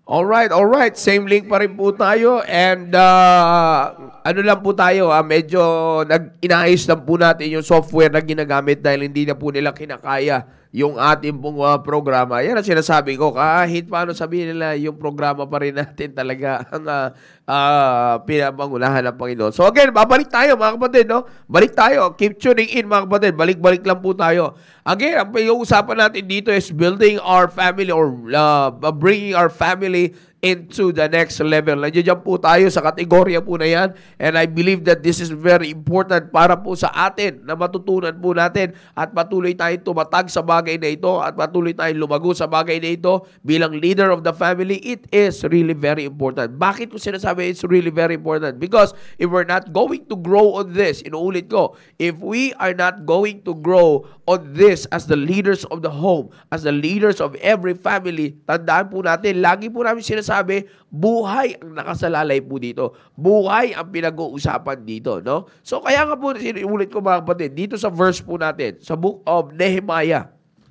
Alright. Same link pa rin po tayo. And ano lang po tayo, medyo inaayos lang po natin yung software na ginagamit dahil hindi na po nila kinakaya yung ating pong programa. Yan ang sinasabi ko. Kahit paano sabihin nila, yung programa pa rin natin talaga ang pinapangunahan ng Panginoon. So again, babalik tayo mga kapatid. No? Balik tayo. Keep tuning in mga kapatid. Balik-balik lang po tayo. Again, ang pag-uusapan natin dito is building our family or bringing our family into the next level. Nandiyan po tayo sa kategorya po na yan. And I believe that this is very important para po sa atin na matutunan po natin at patuloy tayong tumatag sa bagay na ito at patuloy tayong lumago sa bagay na ito bilang leader of the family. It is really very important. Bakit ko sinasabi it's really very important? Because if we're not going to grow on this, inuulit ko, if we are not going to grow on this as the leaders of the home, as the leaders of every family, tandaan po natin, lagi po namin sinasabi, buhay ang nakasalalay po dito. Buhay ang pinag-uusapan dito, no? So kaya nga po, sinulit ko mga kapatid, dito sa verse po natin, sa book of Nehemiah.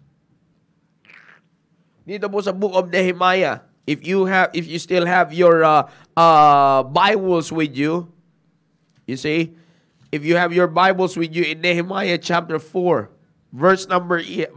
Dito po sa book of Nehemiah, if you still have your Bibles with you, you see, if you have your Bibles with you in Nehemiah chapter 4, verse number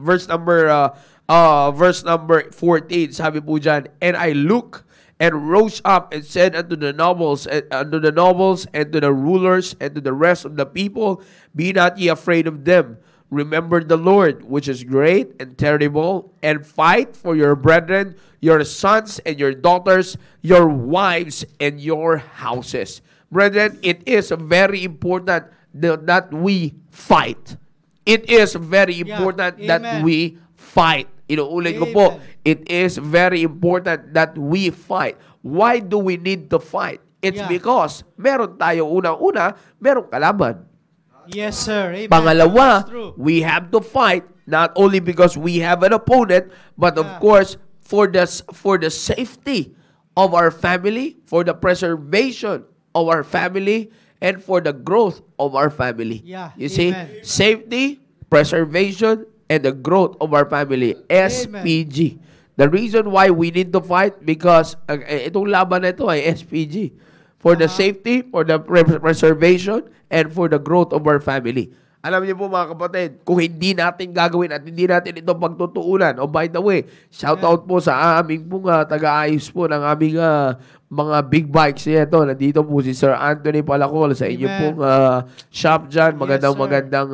14, sabi po dyan, and I look and rose up and said unto the nobles and to the rulers and to the rest of the people, be not ye afraid of them. Remember the Lord, which is great and terrible, and fight for your brethren, your sons and your daughters, your wives and your houses. Brethren, it is very important that we fight. It is very important that we fight. Inuulit ko po, it is very important that we fight. Why do we need to fight? It's because meron tayo unang-una, meron kalaban. Yes, sir. Amen. Pangalawa, we have to fight not only because we have an opponent, but of course, for the safety of our family, for the preservation of our family, and for the growth of our family. You see, safety, preservation, and the growth of our family. SPG. The reason why we need to fight because itong laban na ito ay SPG. For the safety, for the preservation, and for the growth of our family. Alam niyo po mga kapatid, kung hindi natin gagawin at hindi natin ito pagtutuunan, by the way, shout out po sa aming pong taga-ayos po ng aming mga big bikes nito. Nandito po si Sir Anthony Palacol sa inyo pong shop dyan. Magandang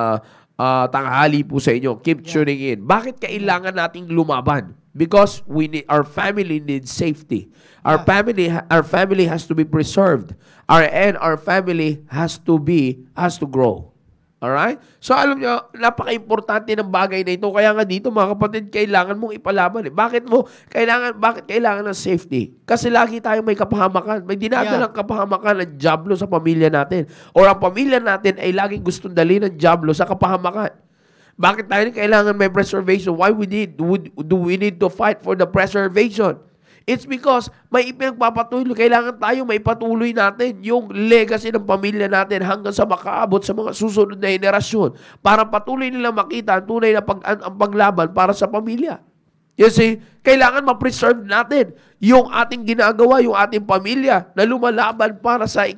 tanghali po sa inyo. Keep tuning in. Bakit kailangan nating lumaban? Because our family needs safety. Our family has to be preserved. Our family has to grow. Alright? So alam nyo, napaka-importante ng bagay na ito. Kaya nga dito mga kapatid, kailangan mong ipalaban. Bakit kailangan ng safety? Kasi lagi tayong may kapahamakan. May dinadalang kapahamakan ng dyablo sa pamilya natin. Or ang pamilya natin ay laging gustong dali ng dyablo sa kapahamakan. Bakit tayo kailangan may preservation? Why do we need to fight for the preservation? It's because may ipinagpapatuloy. Kailangan tayo may patuloy natin yung legacy ng pamilya natin hanggang sa makaabot sa mga susunod na henerasyon para patuloy nila makita ang tunay na ang paglaban para sa pamilya. You see, kailangan ma-preserve natin yung ating ginagawa, yung ating pamilya na lumalaban para sa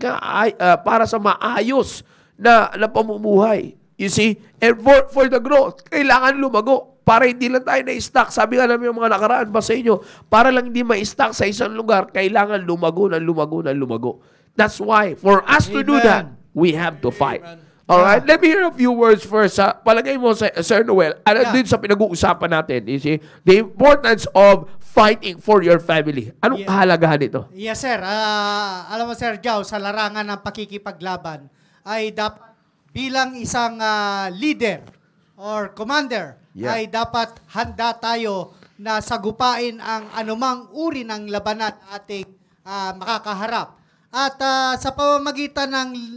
maayos na pamumuhay. You see, and for the growth, kailangan lumago. Para hindi lang tayo na-stuck. Sabi nga namin yung mga nakaraan pa sa inyo, para lang hindi ma-stuck sa isang lugar, kailangan lumago. That's why, for us to do that, we have to fight. Alright? Let me hear a few words first. Palagay mo, Sir Noel, din sa pinag-uusapan natin, you see, the importance of fighting for your family. Anong kahalagahan nito? Yes, sir. Alam mo, Sir Jow, sa larangan ng pakikipaglaban, ay dapat bilang isang leader or commander, ay dapat handa tayo na sagupain ang anumang uri ng labanan ating makakaharap. At sa pamamagitan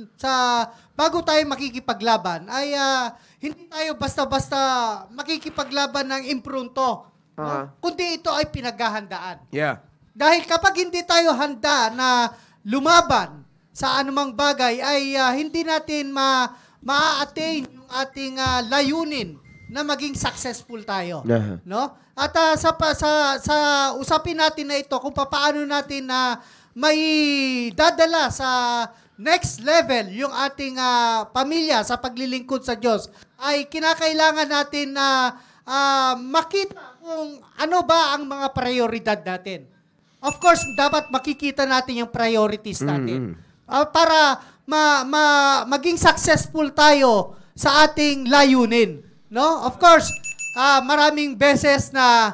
bago tayo makikipaglaban, ay hindi tayo basta-basta makikipaglaban ng impronto. No? Kundi ito ay pinaghahandaan. Dahil kapag hindi tayo handa na lumaban sa anumang bagay, ay hindi natin ma-attain yung ating layunin na maging successful tayo. Uh-huh. No? At sa usapin natin na ito, kung paano natin na may dadala sa next level yung ating pamilya sa paglilingkod sa Diyos, ay kinakailangan natin na makita kung ano ba ang mga prioridad natin. Of course, dapat makikita natin yung priorities natin. Para maging successful tayo sa ating layunin. No? Of course, maraming beses na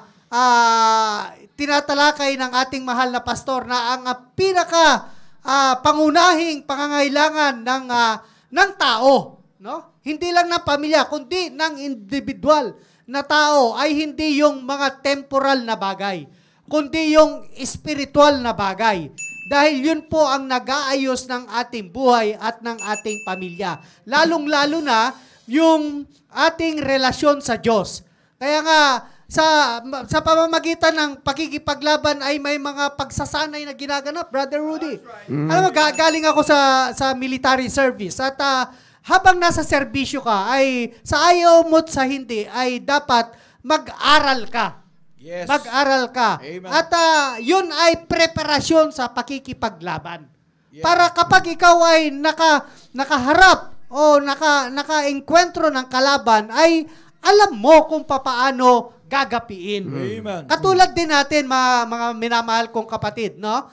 tinatalakay ng ating mahal na pastor na ang pinaka pangunahing pangangailangan ng tao, no? Hindi lang ng pamilya, kundi ng individual na tao ay hindi yung mga temporal na bagay, kundi yung spiritual na bagay. Dahil yun po ang nag-aayos ng ating buhay at ng ating pamilya. Lalong-lalo na yung ating relasyon sa Diyos. Kaya nga, sa pamamagitan ng pakikipaglaban ay may mga pagsasanay na ginaganap, Brother Rudy. Alam mo, galing ako sa military service at habang nasa serbisyo ka, ay sa ayaw mo't sa hindi, ay dapat mag-aral ka. Yes. Mag-aral ka. Amen. At yun ay preparasyon sa pakikipaglaban. Yeah. Para kapag ikaw ay nakaharap o naka-enkwentro ng kalaban, ay alam mo kung papaano gagapiin. Amen. Katulad din natin, mga minamahal kong kapatid, no?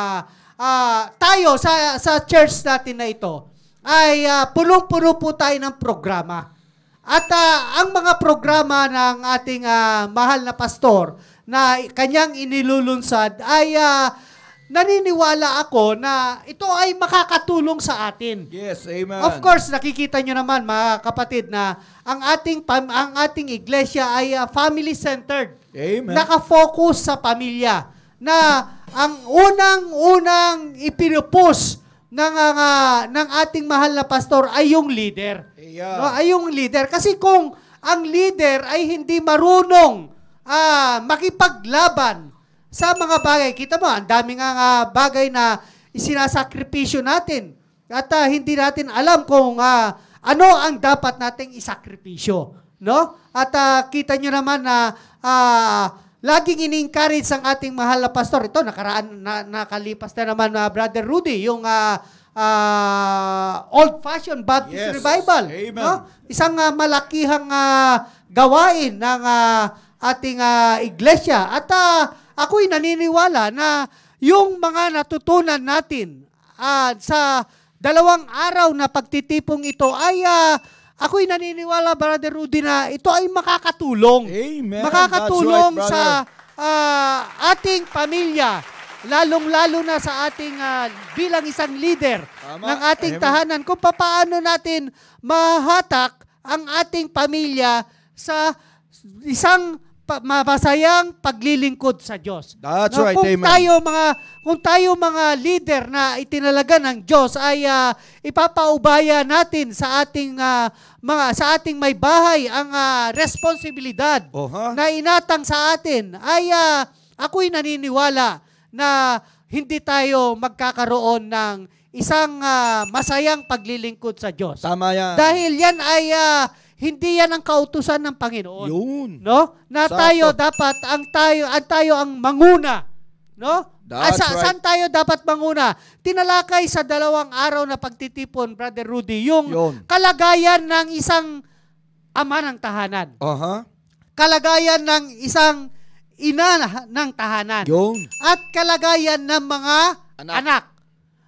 Tayo sa church natin na ito, ay punong-puno po tayo ng programa. At ang mga programa ng ating mahal na pastor na kanyang inilulunsad ay naniniwala ako na ito ay makakatulong sa atin. Yes, amen. Of course, nakikita nyo naman mga kapatid na ang ating iglesia ay family-centered. Amen. Nakafocus sa pamilya. Na ang unang ipinupus ng ating mahal na pastor ay yung leader. Yeah. No, ay yung leader. Kasi kung ang leader ay hindi marunong makipaglaban sa mga bagay, kita mo, ang daming bagay na isinasakripisyo natin. At hindi natin alam kung ano ang dapat nating isakripisyo. No? At kita nyo naman na laging ini-encourage ang ating mahal na pastor. Ito, nakalipas na naman Brother Rudy, yung old-fashioned Baptist revival. Amen. No? Isang malakihang gawain ng ating iglesia. At ako'y naniniwala na yung mga natutunan natin sa 2 araw na pagtitipong ito ay ako'y naniniwala, Brother Rudy, na ito ay makakatulong. Amen. Makakatulong That's sa right, ating pamilya, lalong-lalo na sa ating bilang isang leader ng ating tahanan, kung paano natin mahatak ang ating pamilya sa isang masayang paglilingkod sa Diyos. That's right, kung amen. Kung tayo mga leader na itinalaga ng Diyos ay ipapaubaya natin sa ating may bahay ang responsibilidad na inatang sa atin, ay ako'y naniniwala na hindi tayo magkakaroon ng isang masayang paglilingkod sa Diyos. Tama yan. Dahil yan ay hindi yan ang kautusan ng Panginoon. Yun. No? Na Sakto. tayo dapat tayo ang manguna. No? That's right. Saan tayo dapat manguna? Tinalakay sa 2 araw na pagtitipon, Brother Rudy, yung kalagayan ng isang ama ng tahanan. Kalagayan ng isang ina ng tahanan. Yun. At kalagayan ng mga anak.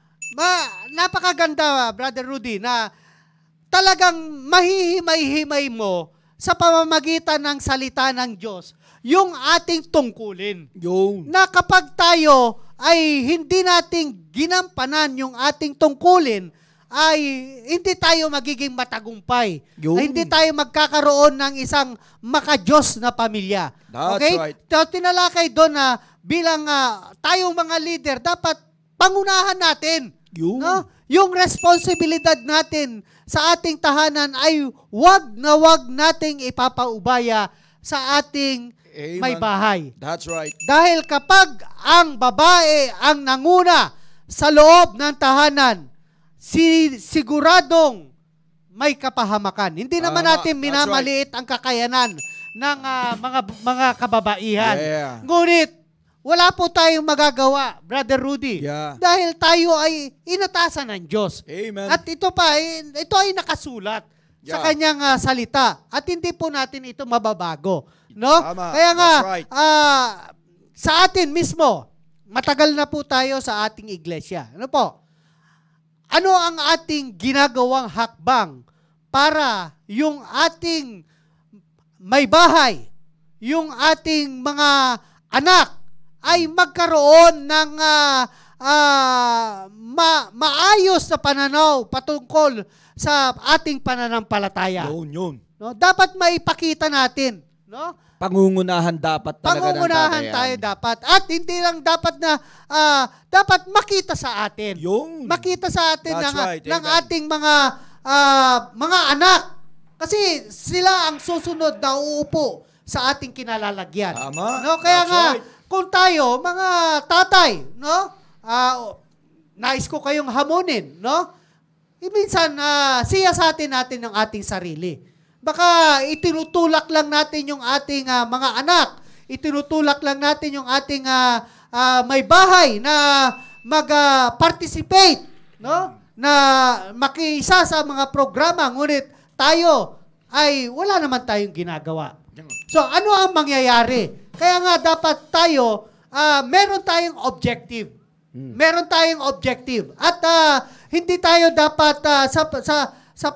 Napakaganda, Brother Rudy, na talagang mahihimay-himay mo sa pamamagitan ng salita ng Diyos yung ating tungkulin. Yun. Na kapag tayo ay hindi nating ginampanan yung ating tungkulin, ay hindi tayo magiging matagumpay. Hindi tayo magkakaroon ng isang makadiyos na pamilya. That's right. So, tinalakay doon na bilang tayong mga leader, dapat pangunahan natin. No? Yung responsibilidad natin sa ating tahanan ay wag nating ipapaubaya sa ating may bahay. That's right. Dahil kapag ang babae ang nanguna sa loob ng tahanan, siguradong may kapahamakan. Hindi naman natin minamaliit ang kakayanan ng mga kababaihan. Ngunit, wala po tayong magagawa, Brother Rudy. Dahil tayo ay inatasan ng Diyos. Amen. At ito ay nakasulat sa kanyang salita. At hindi po natin ito mababago. No? Kaya nga, sa atin mismo, matagal na po tayo sa ating iglesia. Ano po? Ano ang ating ginagawang hakbang para yung ating may bahay, yung ating mga anak ay magkaroon ng maayos na pananaw patungkol sa ating pananampalataya. Yun. No? Dapat maipakita natin. No? Pangungunahan dapat talaga Pangungunahan tayo dapat. At hindi lang dapat na, dapat makita sa atin. Makita sa atin ng ating mga anak. Kasi sila ang susunod na uupo sa ating kinalalagyan. Tama. No? Kaya nga, kung tayo, mga tatay, no? Nais ko kayong hamunin, no? Minsan, siyasatin natin ang ating sarili. Baka itinutulak lang natin yung ating mga anak. Itinutulak lang natin yung ating may bahay na mag-participate, no? Na makiisa sa mga programa. Ngunit tayo ay wala naman tayong ginagawa. So, ano ang mangyayari? Kaya nga dapat tayo, meron tayong objective. Meron tayong objective. At hindi tayo dapat sa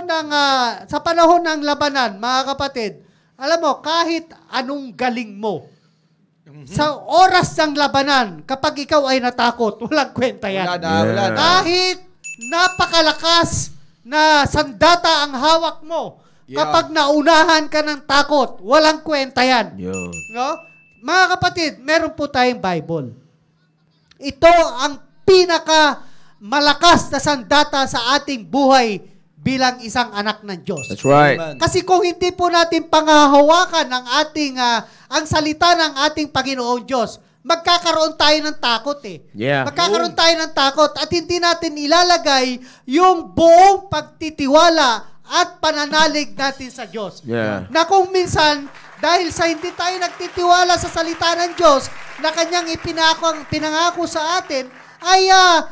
panahon ng labanan, mga kapatid, alam mo, kahit anong galing mo, sa oras ng labanan, kapag ikaw ay natakot, walang kwenta yan. Wala na. Kahit napakalakas na sandata ang hawak mo, kapag naunahan ka ng takot, walang kwenta yan. No? Mga kapatid, meron po tayong Bible. Ito ang pinaka malakas na sandata sa ating buhay bilang isang anak ng Diyos. That's right. Kasi kung hindi po natin pangahawakan ang salita ng ating Panginoong Diyos, magkakaroon tayo ng takot Magkakaroon tayo ng takot at hindi natin ilalagay yung buong pagtitiwala at pananalig natin sa Diyos. Na kung minsan, dahil sa hindi tayo nagtitiwala sa salita ng Diyos na kanyang pinangako sa atin, ay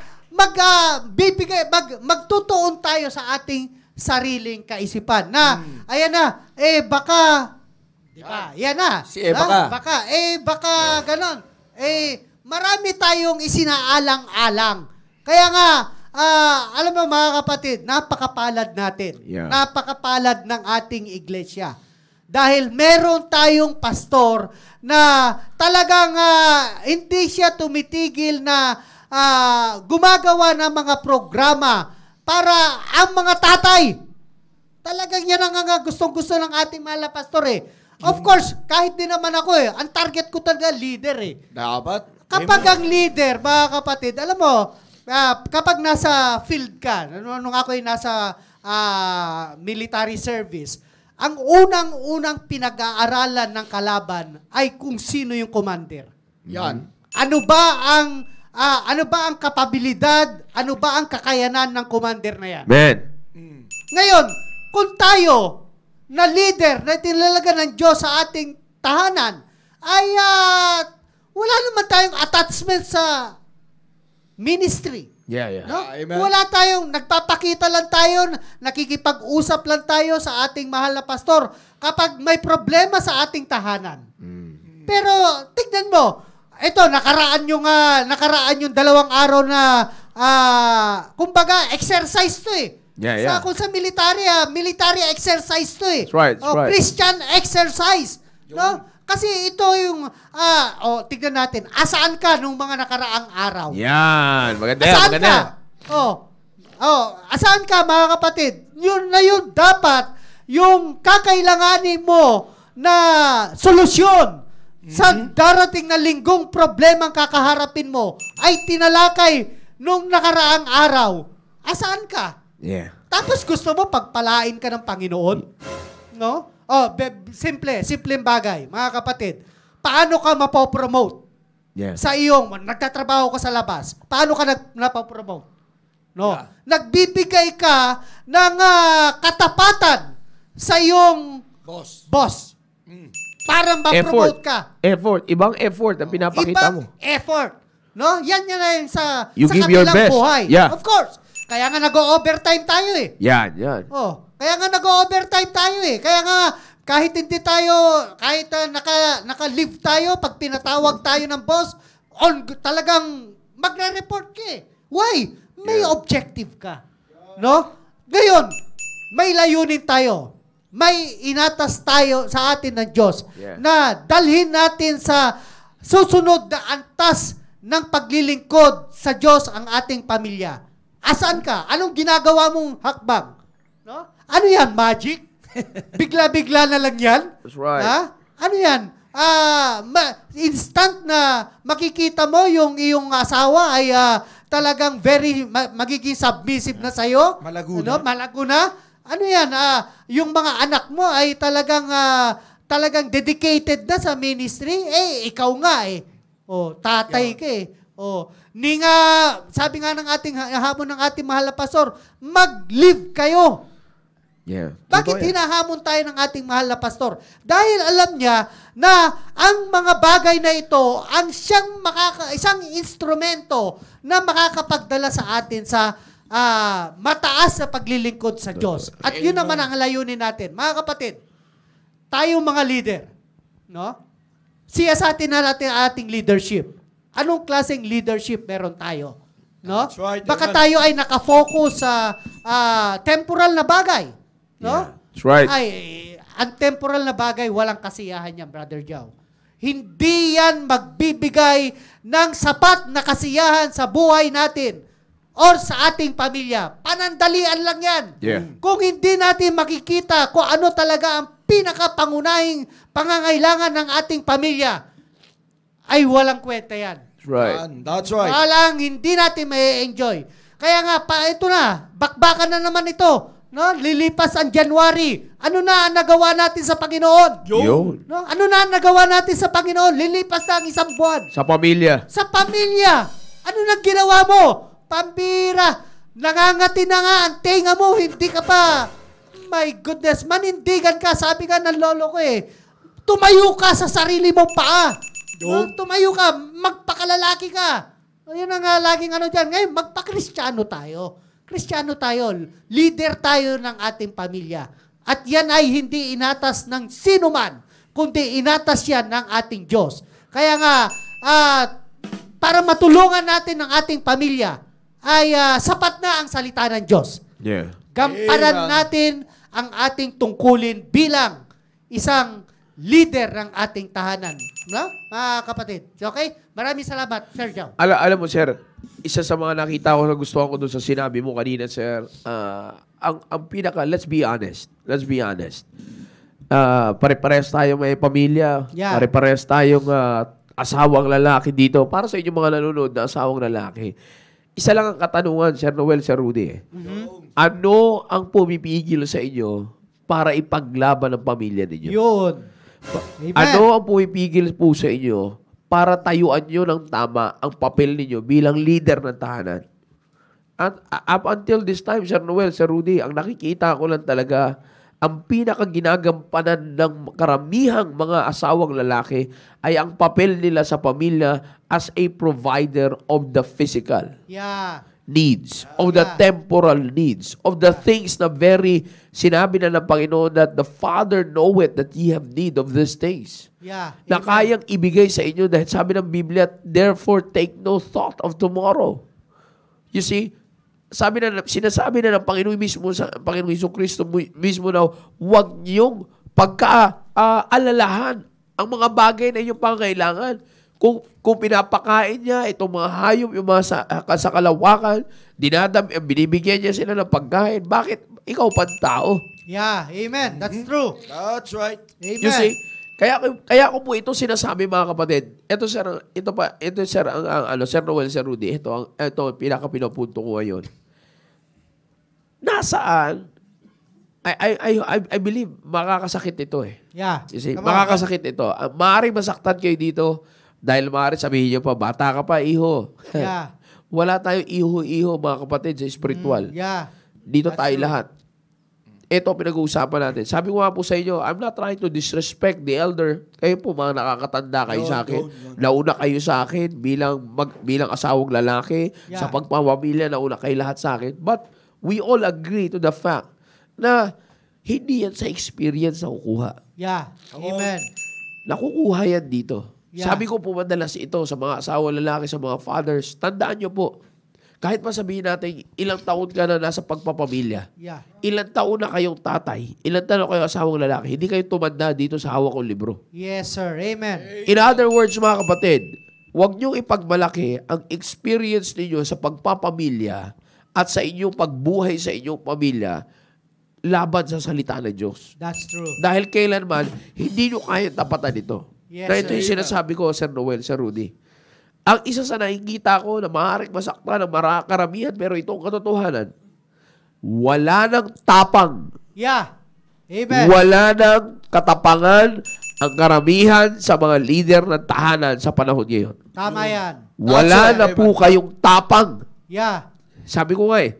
magtutuon tayo sa ating sariling kaisipan na, ayan na, baka, di ba? Yan na. Baka ganon. Marami tayong isinaalang-alang. Kaya nga, alam mo mga kapatid, napakapalad natin. Napakapalad ng ating iglesia. Dahil meron tayong pastor na talagang hindi siya tumitigil na gumagawa ng mga programa para ang mga tatay. Talagang yan ang gustong-gusto ng ating mahal na pastor Of course, kahit din naman ako ang target ko talaga leader Dapat. Kapag ang leader, mga kapatid, alam mo, kapag nasa field ka, nung ako ay nasa military service, ang unang-unang pinag-aaralan ng kalaban ay kung sino yung commander. Yan. Ano ba ang kapabilidad, ano ba ang kakayanan ng commander na yan? Ngayon, kung tayo na leader na tinalaga ng Diyos sa ating tahanan, ay wala naman tayong attachment sa ministry. No? Wala tayong, nagpapakita lang tayo, nakikipag-usap lang tayo sa ating mahal na pastor kapag may problema sa ating tahanan. Pero, tignan mo, ito, nakaraan yung 2 araw na, kumbaga, exercise to Kung sa military exercise to That's right. Christian exercise. No? Kasi ito yung, tignan natin, asaan ka nung mga nakaraang araw? Yan, maganda. Asaan ka, mga kapatid? Yun dapat, yung kakailanganin mo na solusyon sa darating na linggong problemang kakaharapin mo ay tinalakay nung nakaraang araw. Asaan ka? Tapos gusto mo pagpalain ka ng Panginoon? No? Simpleng bagay, mga kapatid. Paano ka mapopromote? Sa iyong, nagtatrabaho ka sa labas, paano ka napopromote? No? Yeah. Nagbibigay ka ng katapatan sa iyong boss. Para ma-promote ka. Effort. Ibang effort ang pinapakita mo. Effort. No? Yan na yung sa You give your kabilang best. buhay. Yeah. Of course. Kaya nga nag-overtime tayo eh. Yan. Kaya nga nag-overtime tayo eh. Kaya nga kahit hindi tayo, kahit naka-leave tayo, pag pinatawag tayo ng boss, talagang magre-report ka eh. Why? May objective ka. No? Ngayon, may layunin tayo. May inatas tayo sa atin ng Diyos na dalhin natin sa susunod na antas ng paglilingkod sa Diyos ang ating pamilya. Asan ka? Anong ginagawa mong hakbang? No? Ano yan? Magic? Bigla-bigla na lang yan? That's right. Ha? Ano yan? Instant na makikita mo yung iyong asawa ay talagang magiging submissive na sa'yo? Malago na. Ano? Malago na? Ano yan? Yung mga anak mo ay talagang dedicated na sa ministry? Ikaw nga eh. Tatay ka eh. Sabi nga ng hamon ng ating mahal na pastor, mag-live kayo. Yeah. Bakit hinahamon tayo ng ating mahal na pastor? Dahil alam niya na ang mga bagay na ito ang isang instrumento na makakapagdala sa atin sa mataas na paglilingkod sa Diyos. At yun naman ang layunin natin. Mga kapatid, tayong mga leader, no? Siyasatin na natin ang ating leadership. Anong klaseng leadership meron tayo? No? That's right, Baka amen. tayo ay nakafocus sa temporal na bagay. No? Yeah, that's right. Ang temporal na bagay, walang kasiyahan yan, Brother Joe. Hindi yan magbibigay ng sapat na kasiyahan sa buhay natin or sa ating pamilya. Panandalian lang yan. Yeah. Kung hindi natin makikita kung ano talaga ang pinakapangunahing pangangailangan ng ating pamilya, ay walang kwenta yan. That's right. That's right. Hindi natin may enjoy. Kaya nga, ito na, bakbakan na naman ito. No? Lilipas ang January. Ano na ang nagawa natin sa Panginoon? Yun. No? Ano na ang nagawa natin sa Panginoon? Lilipas na ang isang buwan. Sa pamilya. Sa pamilya. Ano nang ginawa mo? Pambira. Nangangati na nga ang tenga mo. Hindi ka pa. My goodness. Manindigan ka. Sabi ka ng lolo ko eh. Tumayo ka sa sarili mong paa. No? Tumayo ka. Magpakalalaki ka. Yun ang laging dyan. Ngayon, magpa-Kristiyano tayo. Kristiyano tayo. Leader tayo ng ating pamilya. At yan ay hindi inatas ng sino man, kundi inatas yan ng ating Diyos. Kaya nga, para matulungan natin ang ating pamilya, ay sapat na ang salita ng Diyos. Yeah. Gamparan natin ang ating tungkulin bilang isang leader ng ating tahanan. No? Mga kapatid. Okay? Maraming salamat, Sir Joe. Alam mo, sir, isa sa mga nakita ko na gustuhan ko doon sa sinabi mo kanina, sir, ang pinaka, let's be honest. Pare-parehas tayong may pamilya. Yeah. Pare-parehas tayong asawang lalaki dito. Para sa inyong mga nanonood na asawang lalaki, isa lang ang katanungan, Sir Noel, Sir Rudy. Ano ang pumipigil sa inyo para ipaglaban ang pamilya ninyo? Yun. Amen. Ano ang pumipigil po sa inyo para tayuan nyo ng tama ang papel ninyo bilang leader ng tahanan? At up until this time, Sir Noel, Sir Rudy, ang nakikita ko lang talaga, ang pinakaginagampanan ng karamihang mga asawang lalaki ay ang papel nila sa pamilya as a provider of the physical needs, of the temporal needs, of the things na sinabi na ng Panginoon that the Father knoweth that ye have need of these things. Na kayang ibigay sa inyo dahil sabi ng Biblia, therefore take no thought of tomorrow. You see, sinasabi na ng Panginoon mismo, sa Panginoon Jesucristo mismo na huwag niyong pagka-alalahan ang mga bagay na inyong pangangailangan. Kung pinapakain niya itong mga hayop, yung mga sa kalawakan, binibigyan niya sila ng pagkain. Bakit ikaw pang tao? Yeah, amen. That's true. That's right. Amen. You see, kaya ko po ito sinasabi, mga kapatid. Ito sir, Sir Noel, Sir Rudy, ito pinaka-pinapunto ko ngayon. Nasaan? I believe makakasakit ito eh. Yeah. You see, makakasakit ito. Maaaring masaktan kayo dito dahil maaaring sabihin niyo pa, bata ka pa, iho. Yeah. Wala tayong iho-iho, mga kapatid, sa spiritual. Yeah. Dito That's tayo true. lahat. Ito pinag-uusapan natin. Sabi ko nga po sa inyo, I'm not trying to disrespect the elder. Kayo po, mga nakakatanda kayo sa akin. Nauna kayo sa akin bilang asawang lalaki. Yeah. Sa pagpapamilya, nauna kayo lahat sa akin. But we all agree to the fact na hindi yan sa experience na kukuha. Yeah. Amen. Nakukuha yan dito. Yeah. Sabi ko po madalas ito sa mga asawang lalaki, sa mga fathers, tandaan nyo po, kahit pa sabihin natin, ilang taon ka na nasa pagpapamilya, Yeah. ilang taon na kayong tatay, ilang taon na kayo asawang lalaki, hindi kayo tumanda dito sa hawak kong libro. Yes, sir. Amen. In other words, mga kapatid, huwag niyong ipagmalaki ang experience ninyo sa pagpapamilya at sa inyong pagbuhay sa inyong pamilya laban sa salita ng Diyos. That's true. Dahil kailanman, hindi nyo kaya tapatan ito. Yes, Na ito sir. yung sinasabi ko, Sir Noel, Sir Rudy. Ang isa sa nakikita ko na maaaring masaktan ng karamihan, pero itong katotohanan, wala nang tapang. Yeah. Amen. Wala nang katapangan ang karamihan sa mga leader ng tahanan sa panahon ngayon. Tama yan. Wala na po kayong tapang. Yeah. Sabi ko nga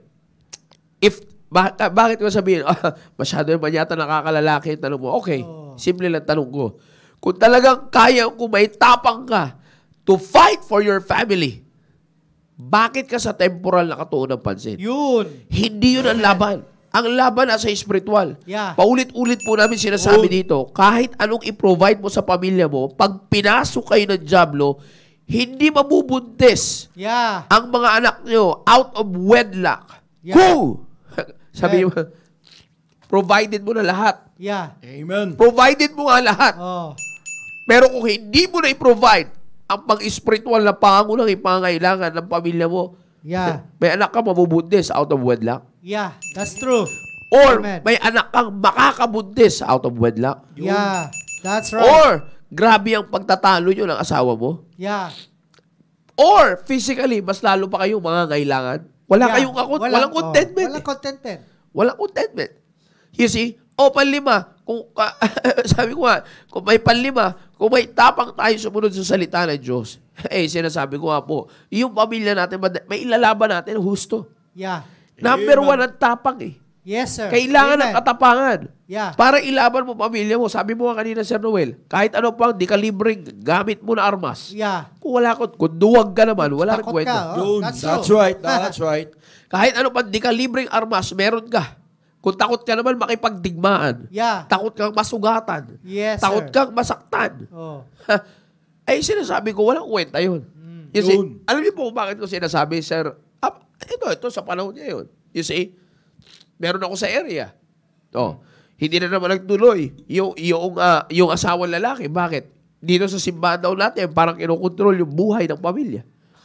bakit ko sabihin, masyado naman yata nakakalalaki yung tanong mo. Okay, simple lang tanong ko. Kung talagang kaya kung may tapang ka to fight for your family, bakit ka sa temporal nakatuon ng pansin? Yun. Hindi yun ang laban. Ang laban nasa spiritual. Yeah. Paulit-ulit po namin sinasabi dito, kahit anong i-provide mo sa pamilya mo, pag pinasok kayo ng jablo, hindi mabubuntis Yeah. ang mga anak nyo out of wedlock. Yeah. Go! Sabi mo, provided mo na lahat. Yeah. Amen. Provided mo nga lahat. Oh. Pero kung hindi mo na i-provide ang pang-spiritual na pangunang ipangailangan ng pamilya mo, Yeah. may anak ka mabubuntis out of wedlock. Yeah. That's true. Or Amen. may anak kang makakabuntis out of wedlock. Yeah. That's right. Or grabe ang pagtatalo nyo ng asawa mo. Yeah. Or physically, mas lalo pa kayong mangangailangan. Wala Yeah. kayong walang contentment. Walang contentment. Walang contentment. You see? O, panlima. Kung, sabi ko nga, kung may panlima, kung may tapang tayo sumunod sa salita ng Diyos, sinasabi ko nga po, yung pamilya natin, may ilalaban natin husto. Yeah. Number one ang tapang Yes, sir. Kailangan ng Amen. katapangan. Yeah. Para ilaban mo pamilya mo. Sabi mo nga kanina, Sir Noel, kahit ano pang di-calibreng gamit mo na armas. Yeah. Kung duwag ka naman, wala rin Takot kwenta. ka. Oh, that's That's true. right. That's right. Kahit ano pang di-calibreng armas, meron ka. Kung takot ka naman makipagdigmaan. Yeah. Takot kang masugatan. Yes, takot sir. kang masaktan. Oh. Sinasabi ko, walang kwenta yun. You see, Yun. alam niyo po kung bakit ko sinasabi, Sir, ito sa panahon niya yun. You see, meron ako sa area. Hindi na naman nagtuloy. Yung asawang lalaki, bakit? Dito sa simbahan daw natin, parang kinokontrol yung buhay ng pamilya.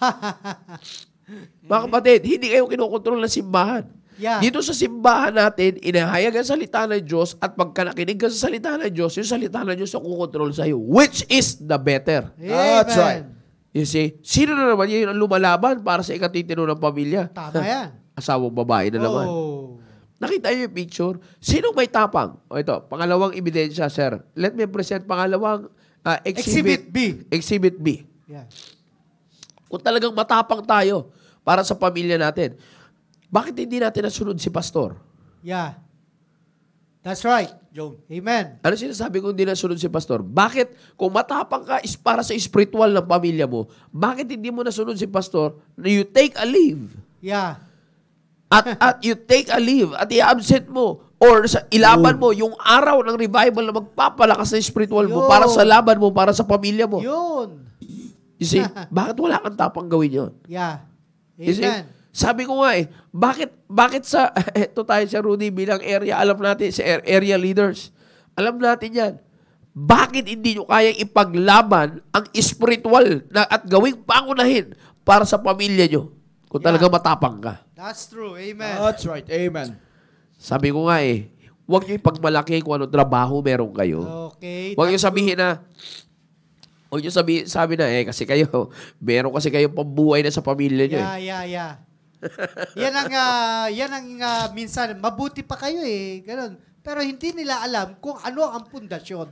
Mga kapatid, hindi kayo kinokontrol ng simbahan. Yeah. Dito sa simbahan natin, inahayag ang salita ng Diyos at pagka nakinig ka sa salita ng Diyos, yung salita ng Diyos ang kukontrol sa iyo, which is the better. That's right. You see, sino na naman yun ang lumalaban para sa ikatitino ng pamilya? Tama yan. Asawang babae na naman. Oh. Nakita niyo yung picture? Sino may tapang? Ito, pangalawang ebidensya, sir. Let me present pangalawang Exhibit B. Exhibit B. Yeah. Kung talagang matapang tayo para sa pamilya natin, bakit hindi natin nasunod si pastor? Yeah. That's right. Yun. Amen. Ano sinasabi kung hindi nasunod si pastor? Bakit, kung matapang ka is para sa spiritual ng pamilya mo, bakit hindi mo nasunod si pastor na you take a leave? Yeah. At you take a leave at i-absent mo or ilaban mo yung araw ng revival na magpapalakas sa spiritual mo Yun. para sa laban mo, para sa pamilya mo. Yun. You see, bakit wala kang tapang gawin yun? Yeah. You see? Amen. Sabi ko nga bakit sa, ito tayo sa Rudy bilang area, alam natin, sa area leaders, alam natin yan. Bakit hindi nyo kayang ipaglaban ang spiritual na, at gawing pangunahin para sa pamilya nyo kung talaga matapang ka? That's true. Amen. That's right. Amen. Sabi ko nga huwag nyo ipagmalaki kung anong trabaho meron kayo. Okay. Huwag nyo sabihin na, sabi na, kasi kayo, meron kasi kayong pambuhay na sa pamilya nyo. Yeah. Yan ang minsan, mabuti pa kayo ganun. Pero hindi nila alam kung ano ang pundasyon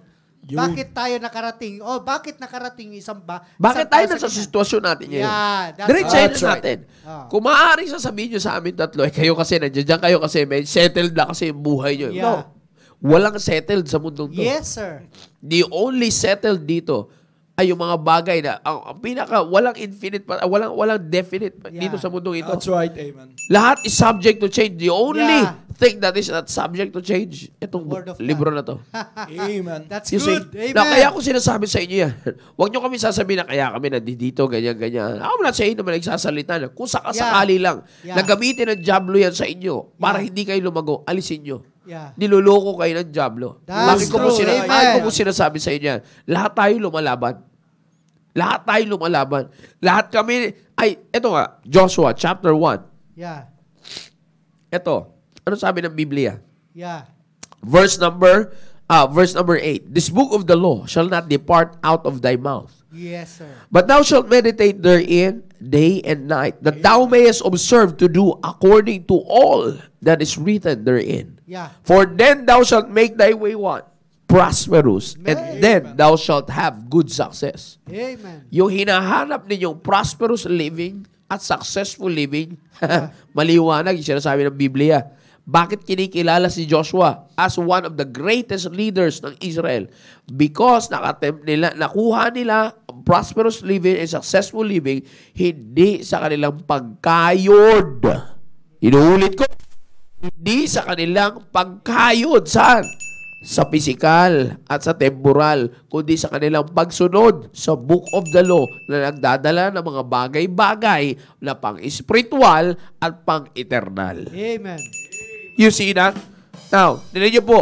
Bakit tayo nakarating? O bakit nakarating isang Bakit tayo nasa sitwasyon natin ngayon? Yeah, Diretsahin that's natin. Ah. Kung maaaring sasabihin nyo sa amin tatlo, kayo kasi, nandiyan kayo kasi, may settled na kasi yung buhay nyo. Yeah. No. Walang settled sa mundong to. Yes, sir. The only settled dito ay yung mga bagay na ang pinaka walang infinite walang definite dito sa mundong ito. That's right. Amen. Lahat is subject to change. The only Yeah. thing that is not subject to change itong Word of libro God. na to. Amen. That's You see? good. Amen. Na kaya ko sinasabi sa inyo yan. Huwag nyo kami sasabihin na kaya kami nandito, ganyan. Ako na sa inyo naman nagsasalita na. Kung sakasakali lang, Yeah. na gamitin ng diablo yan sa inyo para hindi kayo lumago, alisin nyo. Yeah. Niloloko kayo ng diablo. That's true. Amen. Lagi ko po sinasabi sa inyo yan. Lahat tayo lumalaban. Lahat tayo lumalaban. Lahat kami, eto nga, Joshua chapter 1. Yeah. Eto, ano sabi ng Biblia? Yeah. Verse number 8. This book of the law shall not depart out of thy mouth, Yes, sir. but thou shalt meditate therein day and night, that thou mayest observe to do according to all that is written therein. Yeah. For then thou shalt make thy way what? Prosperous. Amen. And then thou shalt have good success. Amen. Yung hinahanap ninyong prosperous living at successful living, maliwanag yung sinasabi ng Biblia. Bakit kinikilala si Joshua as one of the greatest leaders ng Israel? Because nakuha nila ang prosperous living and successful living hindi sa kanilang pagkayod. Inuulit ko, hindi sa kanilang pagkayod. Saan? Sa physical at sa temporal, kundi sa kanilang pagsunod sa book of the law na nagdadala ng mga bagay-bagay na pang-spiritual at pang-eternal. Amen. You see that? Now, nilagyan niyo po.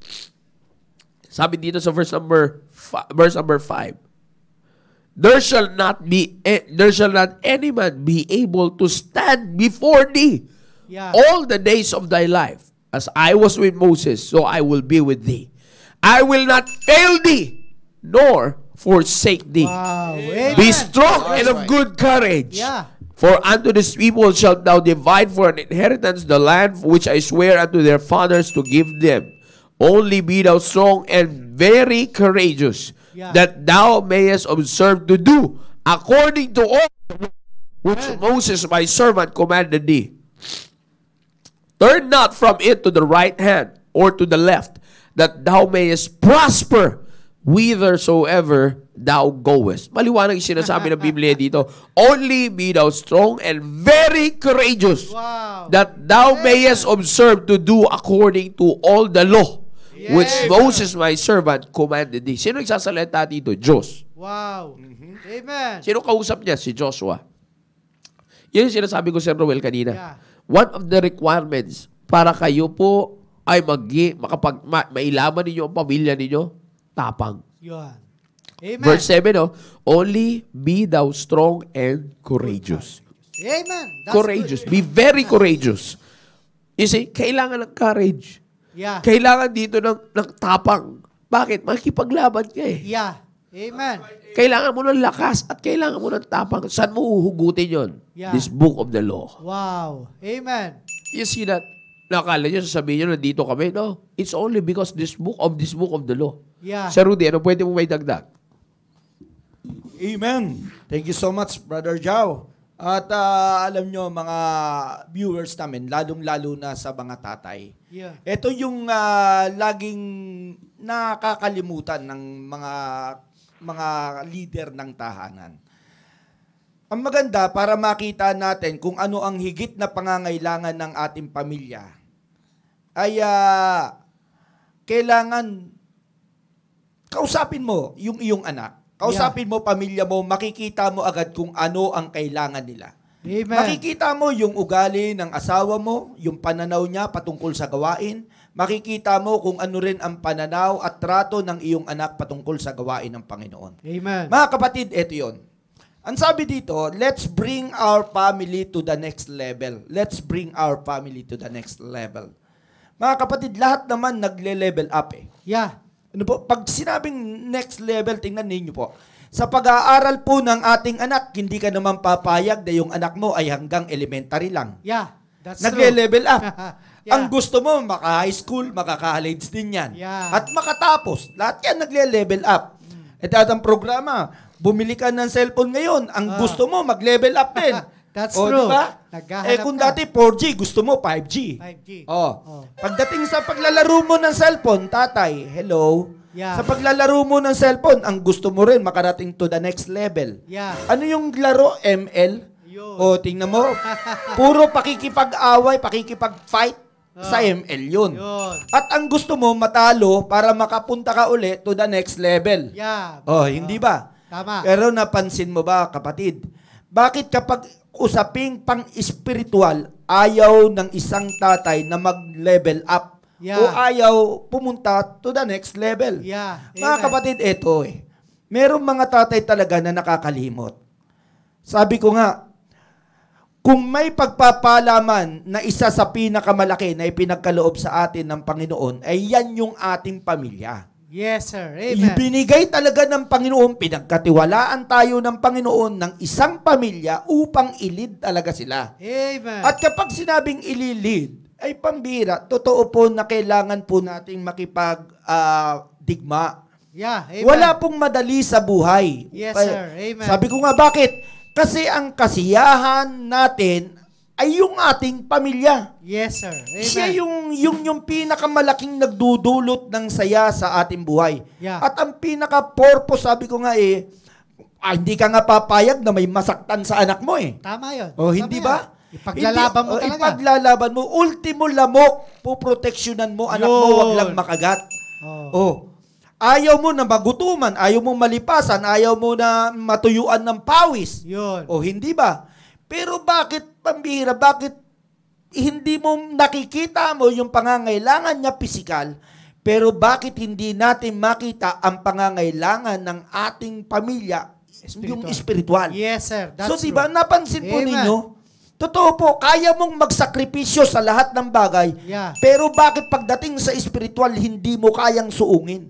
Sabi dito sa verse number 5. There shall not any man be able to stand before thee Yeah. all the days of thy life. As I was with Moses, so I will be with thee. I will not fail thee, nor forsake thee. Wow. Amen. Be strong and of good courage. Yeah. For unto this people shalt thou divide for an inheritance the land which I swear unto their fathers to give them. Only be thou strong and very courageous, Yeah. that thou mayest observe to do according to all which Moses my servant commanded thee. Turn not from it to the right hand or to the left, that thou mayest prosper whithersoever thou goest. Maliwanag yung sinasabi ng Biblia dito. Only be thou strong and very courageous, Wow. that thou mayest observe to do according to all the law which Moses my servant commanded thee. Sino nagsasalita dito? Diyos. Wow. Amen. Sino kausap niya? Si Joshua. Yan yung sinasabi ko, Sir Roel, kanina. Yeah. One of the requirements para kayo po ay mailaman ninyo ang pamilya ninyo, tapang. Yun. Amen. Verse 7, only be thou strong and courageous. Amen. That's Courageous. good. Be very courageous. You see, kailangan ng courage. Yeah. Kailangan dito ng tapang. Bakit? Makikipaglaban ka eh. Yeah. Amen. Kailangan mo ng lakas at kailangan mo ng tapang. Saan mo uhugutin yon? Yeah. This book of the law. Wow. Amen. You see that? Nakala nyo, sasabihin nyo, nandito kami. No. It's only because this book of the law. Yeah. Sir Rudy, ano pwede mo may dagdag? Amen. Thank you so much, Brother Jao. At alam nyo, mga viewers namin, lalong-lalo na sa mga tatay, Yeah. ito yung laging nakakalimutan ng mga leader ng tahanan. Ang maganda, para makita natin kung ano ang higit na pangangailangan ng ating pamilya, ay kailangan kausapin mo yung iyong anak. Kausapin mo pamilya mo, makikita mo agad kung ano ang kailangan nila. Amen. Makikita mo yung ugali ng asawa mo, yung pananaw niya patungkol sa gawain. Makikita mo kung ano rin ang pananaw at trato ng iyong anak patungkol sa gawain ng Panginoon. Amen. Mga kapatid, ito yun. Ang sabi dito, let's bring our family to the next level. Let's bring our family to the next level. Mga kapatid, lahat naman nagle-level up eh. Yeah. Ano po? Pag sinabing next level, tingnan ninyo po. Sa pag-aaral po ng ating anak, hindi ka naman papayag na yung anak mo ay hanggang elementary lang. Yeah. That's true. Nagle-level up. Ang gusto mo, maka-high school, maka-college din yan. At makatapos. Lahat yan nagle-level up. Ito ang programa. Bumili ka ng cellphone ngayon. Ang gusto mo, mag-level up din. That's true. Diba? Kung dati 4G, gusto mo 5G. Pagdating sa paglalaro mo ng cellphone, tatay, hello. Sa paglalaro mo ng cellphone, ang gusto mo rin makarating to the next level. Ano yung laro? ML? Tingnan mo. Puro pakikipag-away, pakikipag-fight sa ML yun. At ang gusto mo, matalo para makapunta ka uli to the next level. Hindi ba? Tama. Pero napansin mo ba, kapatid? Bakit kapag usaping pang-espiritual, ayaw ng isang tatay na mag-level up? O ayaw pumunta to the next level. Mga kapatid, eto merong mga tatay talaga na nakakalimot. Sabi ko nga, kung may pagpapalaman na isa sa pinakamalaki na ipinagkaloob sa atin ng Panginoon, ay yan yung ating pamilya. Yes, sir. Amen. Ibinigay talaga ng Panginoon, pinagkatiwalaan tayo ng Panginoon ng isang pamilya upang ilid talaga sila. Amen. At kapag sinabing ililid, ay pambira, totoo po na kailangan po nating makipag-digma. Wala pong madali sa buhay. Yes, sir. Amen. Sabi ko nga, bakit? Kasi ang kasiyahan natin ay yung ating pamilya. Yes, sir. Amen. Siya yung pinakamalaking nagdudulot ng saya sa ating buhay. At ang pinaka-purpose, sabi ko nga hindi ka nga papayag na may masaktan sa anak mo Tama yun. Hindi ba? Ipaglalaban mo talaga. Ipaglalaban mo. Ultimo lamok, puproteksyonan mo, anak mo, wag lang makagat. Ayaw mo na magutuman, ayaw mo malipasan, ayaw mo na matuyuan ng pawis. Hindi ba? Pero bakit, pambihira, bakit hindi mo nakikita mo yung pangangailangan niya pisikal, pero bakit hindi natin makita ang pangangailangan ng ating pamilya, yung espiritual? Yes, sir. That's so, diba, napansin po ninyo, totoo po, kaya mong magsakripisyo sa lahat ng bagay, pero bakit pagdating sa espiritual, hindi mo kayang suungin?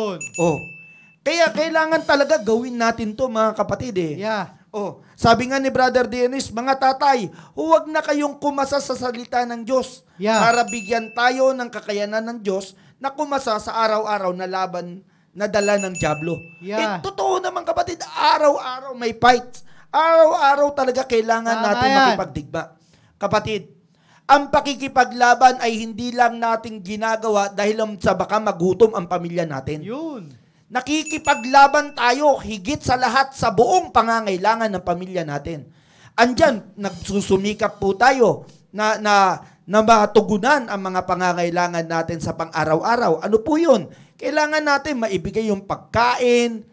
Kaya kailangan talaga gawin natin to, mga kapatid sabi nga ni Brother Dennis, mga tatay, huwag na kayong kumasa sa salita ng Diyos para bigyan tayo ng kakayanan ng Diyos na kumasa sa araw-araw na laban na dala ng dyablo. Totoo naman, kapatid, araw-araw may fights. Araw-araw talaga kailangan natin makipagdigma. Kapatid, ang pakikipaglaban ay hindi lang nating ginagawa dahil sa baka magutom ang pamilya natin. Nakikipaglaban tayo higit sa lahat sa buong pangangailangan ng pamilya natin. Andyan, nagsusumikap po tayo na matugunan ang mga pangangailangan natin sa pang-araw-araw. Ano po yun? Kailangan natin maibigay yung pagkain,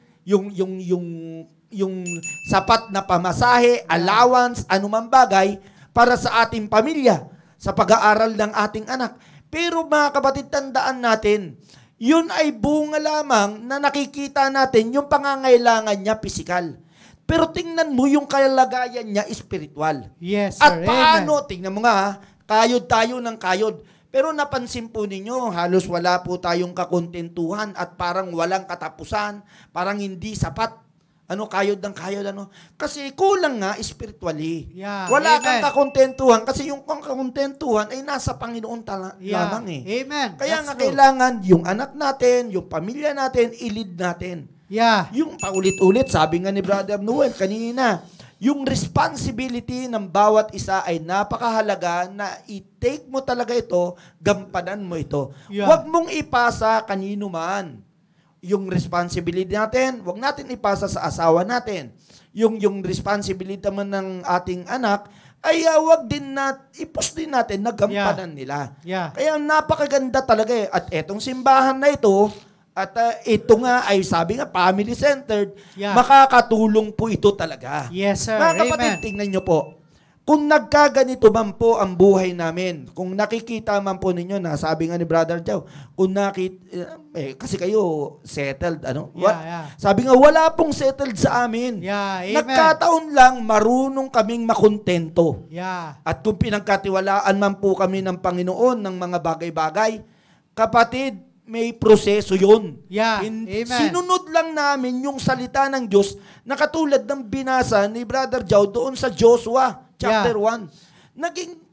yung sapat na pamasahe, allowance, anumang bagay para sa ating pamilya, sa pag-aaral ng ating anak. Pero mga kapatid, tandaan natin, yun ay bunga lamang na nakikita natin yung pangangailangan niya pisikal. Pero tingnan mo yung kalagayan niya espiritual. Yes, sir. At paano, tingnan mo nga, kayod tayo ng kayod. Pero napansin po ninyo, halos wala po tayong kakontentuhan at parang walang katapusan, parang hindi sapat. Kayod ng kayod, Kasi kulang nga spiritually. Wala kang kakontentuhan kasi yung kakontentuhan ay nasa Panginoon lamang Amen. Kaya That's nga true. kailangan yung anak natin, yung pamilya natin, ilid natin. Yung paulit-ulit, sabi nga ni Brother Noel kanina, yung responsibility ng bawat isa ay napakahalaga na i-take mo talaga ito, gampanan mo ito. Huwag mong ipasa kanino man. Yung responsibility natin, wag natin ipasa sa asawa natin. Yung responsibility naman ng ating anak, ay wag din ipus din natin na gampanan nila. Kaya napakaganda talaga At etong simbahan na ito, at ito nga ay sabi nga, family-centered, makakatulong po ito talaga. Yes, sir. Mga kapatid, tingnan nyo po. Kung nagkaganito man po ang buhay namin, kung nakikita man po ninyo na, sabi nga ni Brother Joe, kung kasi kayo settled, Sabi nga, wala pong settled sa amin. Nagkataon lang, marunong kaming makontento. At kung pinagkatiwalaan man po kami ng Panginoon ng mga bagay-bagay, kapatid, may proseso yun. Sinunod lang namin yung salita ng Diyos na katulad ng binasa ni Brother Joe doon sa Joshua chapter 1. Naging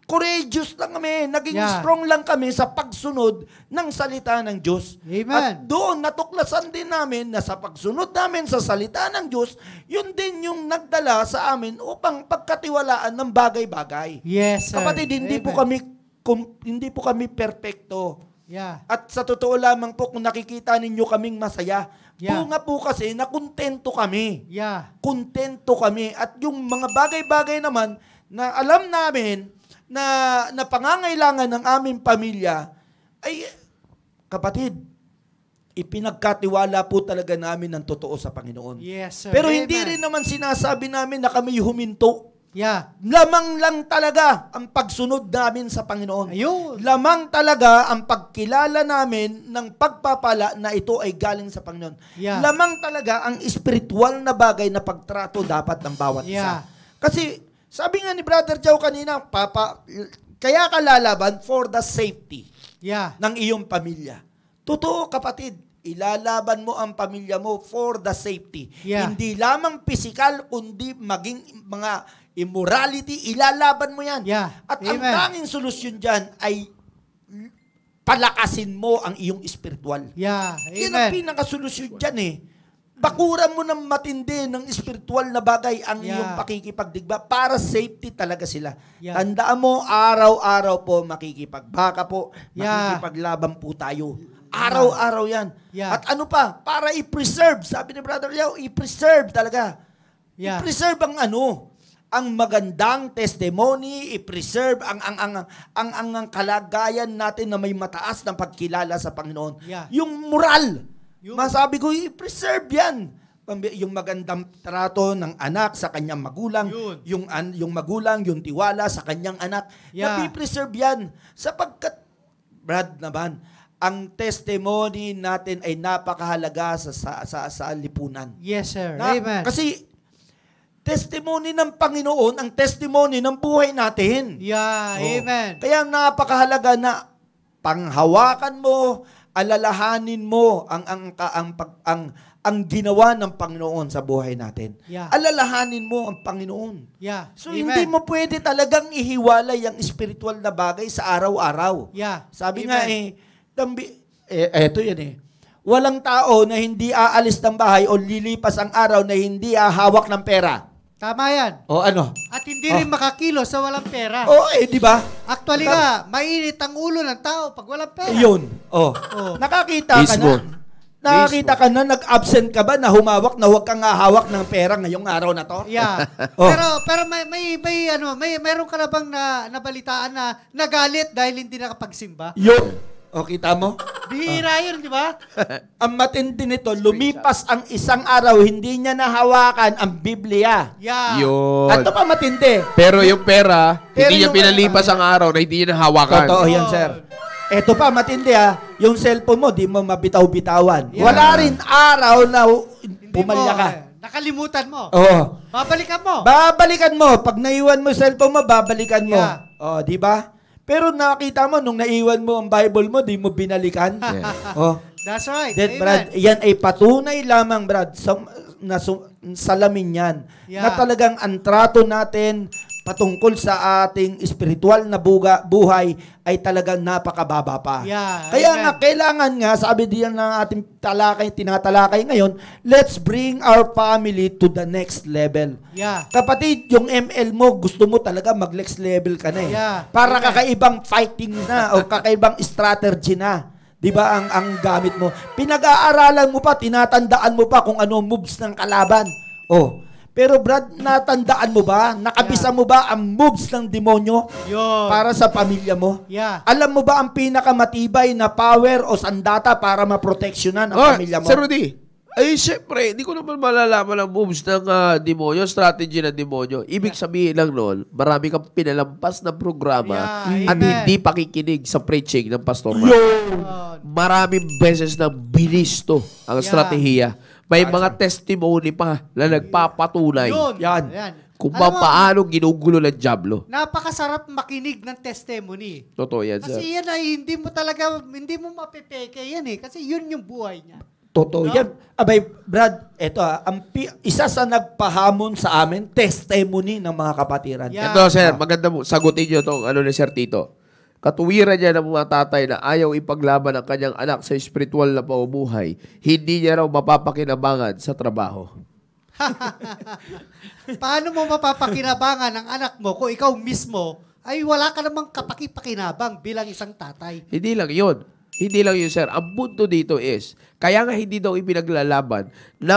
courageous lang kami, naging Yeah. strong lang kami sa pagsunod ng salita ng Diyos. Amen. At doon, natuklasan din namin na sa pagsunod namin sa salita ng Diyos, yun din yung nagdala sa amin upang pagkatiwalaan ng bagay-bagay. Yes, sir. Kapatid, hindi po kami perpekto. Yeah. At sa totoo lamang po, kung nakikita ninyo kaming masaya, Yeah. bunga po kasi na kontento kami. Yeah. Kontento kami. At yung mga bagay-bagay naman na alam namin na pangangailangan ng aming pamilya, ay, kapatid, ipinagkatiwala po talaga namin ng totoo sa Panginoon. Yes, sir. Pero Amen. hindi rin naman sinasabi namin na kami huminto. Yeah. Lamang lang talaga ang pagsunod namin sa Panginoon. Ayun. Lamang talaga ang pagkilala namin ng pagpapala na ito ay galing sa Panginoon. Yeah. Lamang talaga ang espiritual na bagay na pagtrato dapat ng bawat Yeah. isa. Kasi sabi nga ni Brother Joe kanina, kaya ka lalaban for the safety Yeah. ng iyong pamilya. Totoo, kapatid, ilalaban mo ang pamilya mo for the safety. Yeah. Hindi lamang physical, kundi maging mga immorality, ilalaban mo yan. Yeah. At ang Amen. tanging solusyon dyan ay palakasin mo ang iyong spiritual. Yeah. Yan ang Amen. pinakasolusyon dyan eh. Bakuran mo ng matindi ng spiritual na bagay ang Yeah. iyong pakikipagdigba para safety talaga sila. Yeah. Tandaan mo, araw-araw po makikipagbaka po, Yeah. makikipaglaban po tayo. Araw-araw yan. Yeah. At ano pa? Para i-preserve. Sabi ni Brother Yao, i-preserve talaga. Yeah. I-preserve ang magandang testimony, i-preserve ang kalagayan natin na may mataas ng pagkilala sa Panginoon. Yeah. Yung moral. Yung- Masabi ko, i-preserve yan. Yung magandang trato ng anak sa kanyang magulang, Yun. yung magulang, yung tiwala sa kanyang anak, Yeah. napipreserve yan. Sapagkat, Brad naman, ang testimony natin ay napakahalaga sa lipunan. Yes, sir. Amen. Kasi, testimony ng Panginoon, ang testimony ng buhay natin. Yeah. Oh. Amen. Kaya napakahalaga na panghawakan mo, alalahanin mo ang ginawa ng Panginoon sa buhay natin. Yeah. Alalahanin mo ang Panginoon. Yeah. So Amen. hindi mo pwede talagang ihiwalay ang spiritual na bagay sa araw-araw. Yeah. Sabi Amen. nga eto yan eh. Walang tao na hindi aalis ng bahay o lilipas ang araw na hindi hawak ng pera. Tama yan. O ano? At hindi rin makakilos sa walang pera. O di ba? Actually nga, mainit ang ulo ng tao pag walang pera. Yun. Oh. Oh. Nakakita ka Mismo. na. Nakakita ka na, nag-absent ka ba na humawak na huwag kang hawak ng pera ngayong araw na to? Yeah. Oh. Pero meron ka na bang nabalitaan na nagalit dahil hindi nakapagsimba? Yun. O, kita mo? Bihira yun, di ba? Ang matindi nito, lumipas ang isang araw, hindi niya nahawakan ang Biblia. Yeah. Yun. At ito pa matindi. Pero yung pera, Pero hindi niya yung- pinalipas ang araw na hindi niya nahawakan. Totoo yan, sir. Ito pa, matindi yung cellphone mo, di mo mabitaw-bitawan. Yeah. Wala rin araw na Hindi pumalya mo, ka. nakalimutan mo. Oo. Babalikan mo. Babalikan mo. Pag naiwan mo yung cellphone mo, babalikan mo. Yeah. Oh, di ba? Pero nakita mo, nung naiwan mo ang Bible mo, di mo binalikan. Yeah. Oh. That's right. That, Amen. Brad, yan ay patunay lamang, Brad, salamin yan. Yeah. Na talagang ang trato natin patungkol sa ating spiritual na buhay ay talagang napakababa pa. Yeah, Kaya amen. nga, kailangan nga, sabi diyan ng ating tinatalakay ngayon, let's bring our family to the next level. Yeah. Kapatid, yung ML mo, gusto mo talaga mag-next level ka na eh. Yeah. Para Amen. kakaibang fighting na o kakaibang strategy na. 'Di ba ang gamit mo? Pinag-aaralan mo pa, tinatandaan mo pa kung ano moves ng kalaban. Oh. Pero Brad, natandaan mo ba? Nakabisa mo ba ang moves ng demonyo Yun. para sa pamilya mo? Yeah. Alam mo ba ang pinakamatibay na power o sandata para maproteksyonan ang pamilya mo? Sir Rudy, ay syempre, hindi ko naman malalaman ang moves ng demonyo, strategy ng demonyo. Ibig sabihin lang noon, marami kang pinalampas na programa Yeah, at amen. hindi pakikinig sa preaching ng Pastor Mark. Yun. Maraming beses na binisto ang Yeah. strategiya. May mga testimony pa na nagpapatunay Yun. Yan. kung Alam mo, paano ginugulo ng Diablo. napakasarap makinig ng testimony. Totoo yan, Kasi sir. yan ay hindi mo mapipeke yan eh. Kasi yun yung buhay niya. Totoo yan. Abay, Brad, eto isa sa nagpahamon sa amin, testimony ng mga kapatiran. Yeah. Ito, sir, maganda mo. Sagutin nyo itong ni Sir Tito. Katuwiran niya ng mga tatay na ayaw ipaglaban ang kanyang anak sa espiritual na pamumuhay, hindi niya raw mapapakinabangan sa trabaho. Paano mo mapapakinabangan ang anak mo kung ikaw mismo ay wala ka namang kapakipakinabang bilang isang tatay? Hindi lang yun. Hindi lang yun, sir. Ang punto dito is, kaya nga hindi daw ipinaglalaban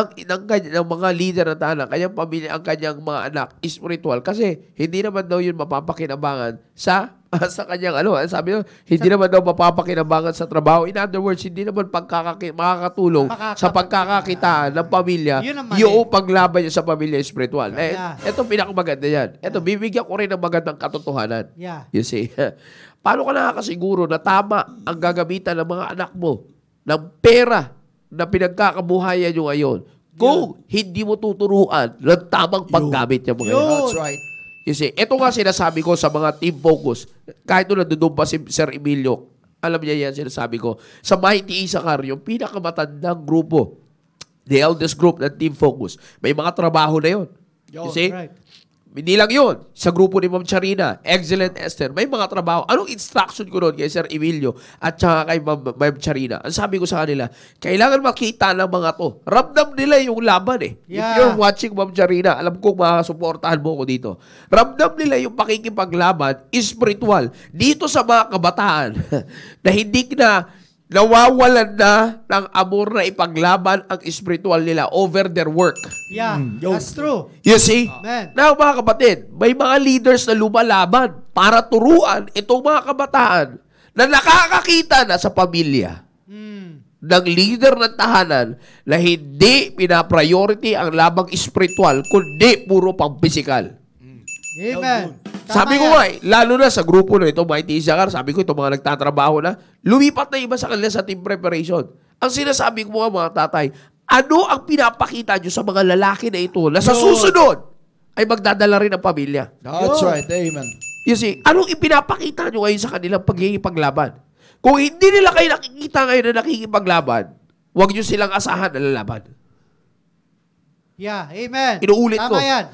ng mga leader na tahanan, kanyang pamilya, ang kanyang mga anak, spiritual. Kasi hindi naman daw yun mapapakinabangan sa kanyang sabi nyo, hindi naman daw mapapakinabangan sa trabaho. In other words, hindi naman makakatulong sa pagkakakitaan ng pamilya yung paglaban niya sa pamilya spiritual. Ito pinakamaganda yan. Ito, bibigyan ko rin ng magandang katotohanan. Yeah. You see? Paano ka nakakasiguro na tama ang gagamitan ng mga anak mo ng pera na pinagkakabuhayan nyo ngayon kung hindi mo tuturuan ng tamang paggamit niya mga yun? That's right. You see, ito nga sinasabi ko sa mga team focus. Kahit nung nandun pa si Sir Emilio, alam niya yan sinasabi ko. Sa Mighty Issachar, yung pinakamatandang grupo, the eldest group ng team focus, may mga trabaho na yun. You see? Right. Hindi lang yun. Sa grupo ni Ma'am Charina, Excellent Esther, may mga trabaho. Anong instruction ko doon kay Sir Emilio at saka kay Ma'am Charina? Ang sabi ko sa kanila, kailangan makita ng mga to. Ramdam nila yung laban eh. Yeah. If you're watching Ma'am Charina, alam kong makasuportahan mo ko dito. Ramdam nila yung pakikipaglaban, spiritual, dito sa mga kabataan na hindi na nawawalan na ng amor na ipaglaban ang spiritual nila over their work. Yeah, that's true. You see? Amen. Now, mga kapatid, may mga leaders na lumalaban para turuan itong mga kabataan na nakakakita na sa pamilya ng leader ng tahanan na hindi pinapriority ang labang spiritual, kundi puro pang physical. Amen. Sabi ko nga lalo na sa grupo na ito, Mighty Issachar, sabi ko itong mga nagtatrabaho na, lumipat na iba sa kanila sa team preparation. Ang sinasabi ko mga tatay, ano ang pinapakita nyo sa mga lalaki na ito na sa susunod ay magdadala rin ang pamilya? That's right. Amen. You see, anong ipinapakita nyo ngayon sa kanilang pagkikipaglaban? Kung hindi nila kayo nakikita ngayon na nakikipaglaban, huwag nyo silang asahan na lalaban. Yeah, amen. Inuulit ko. Tama yan.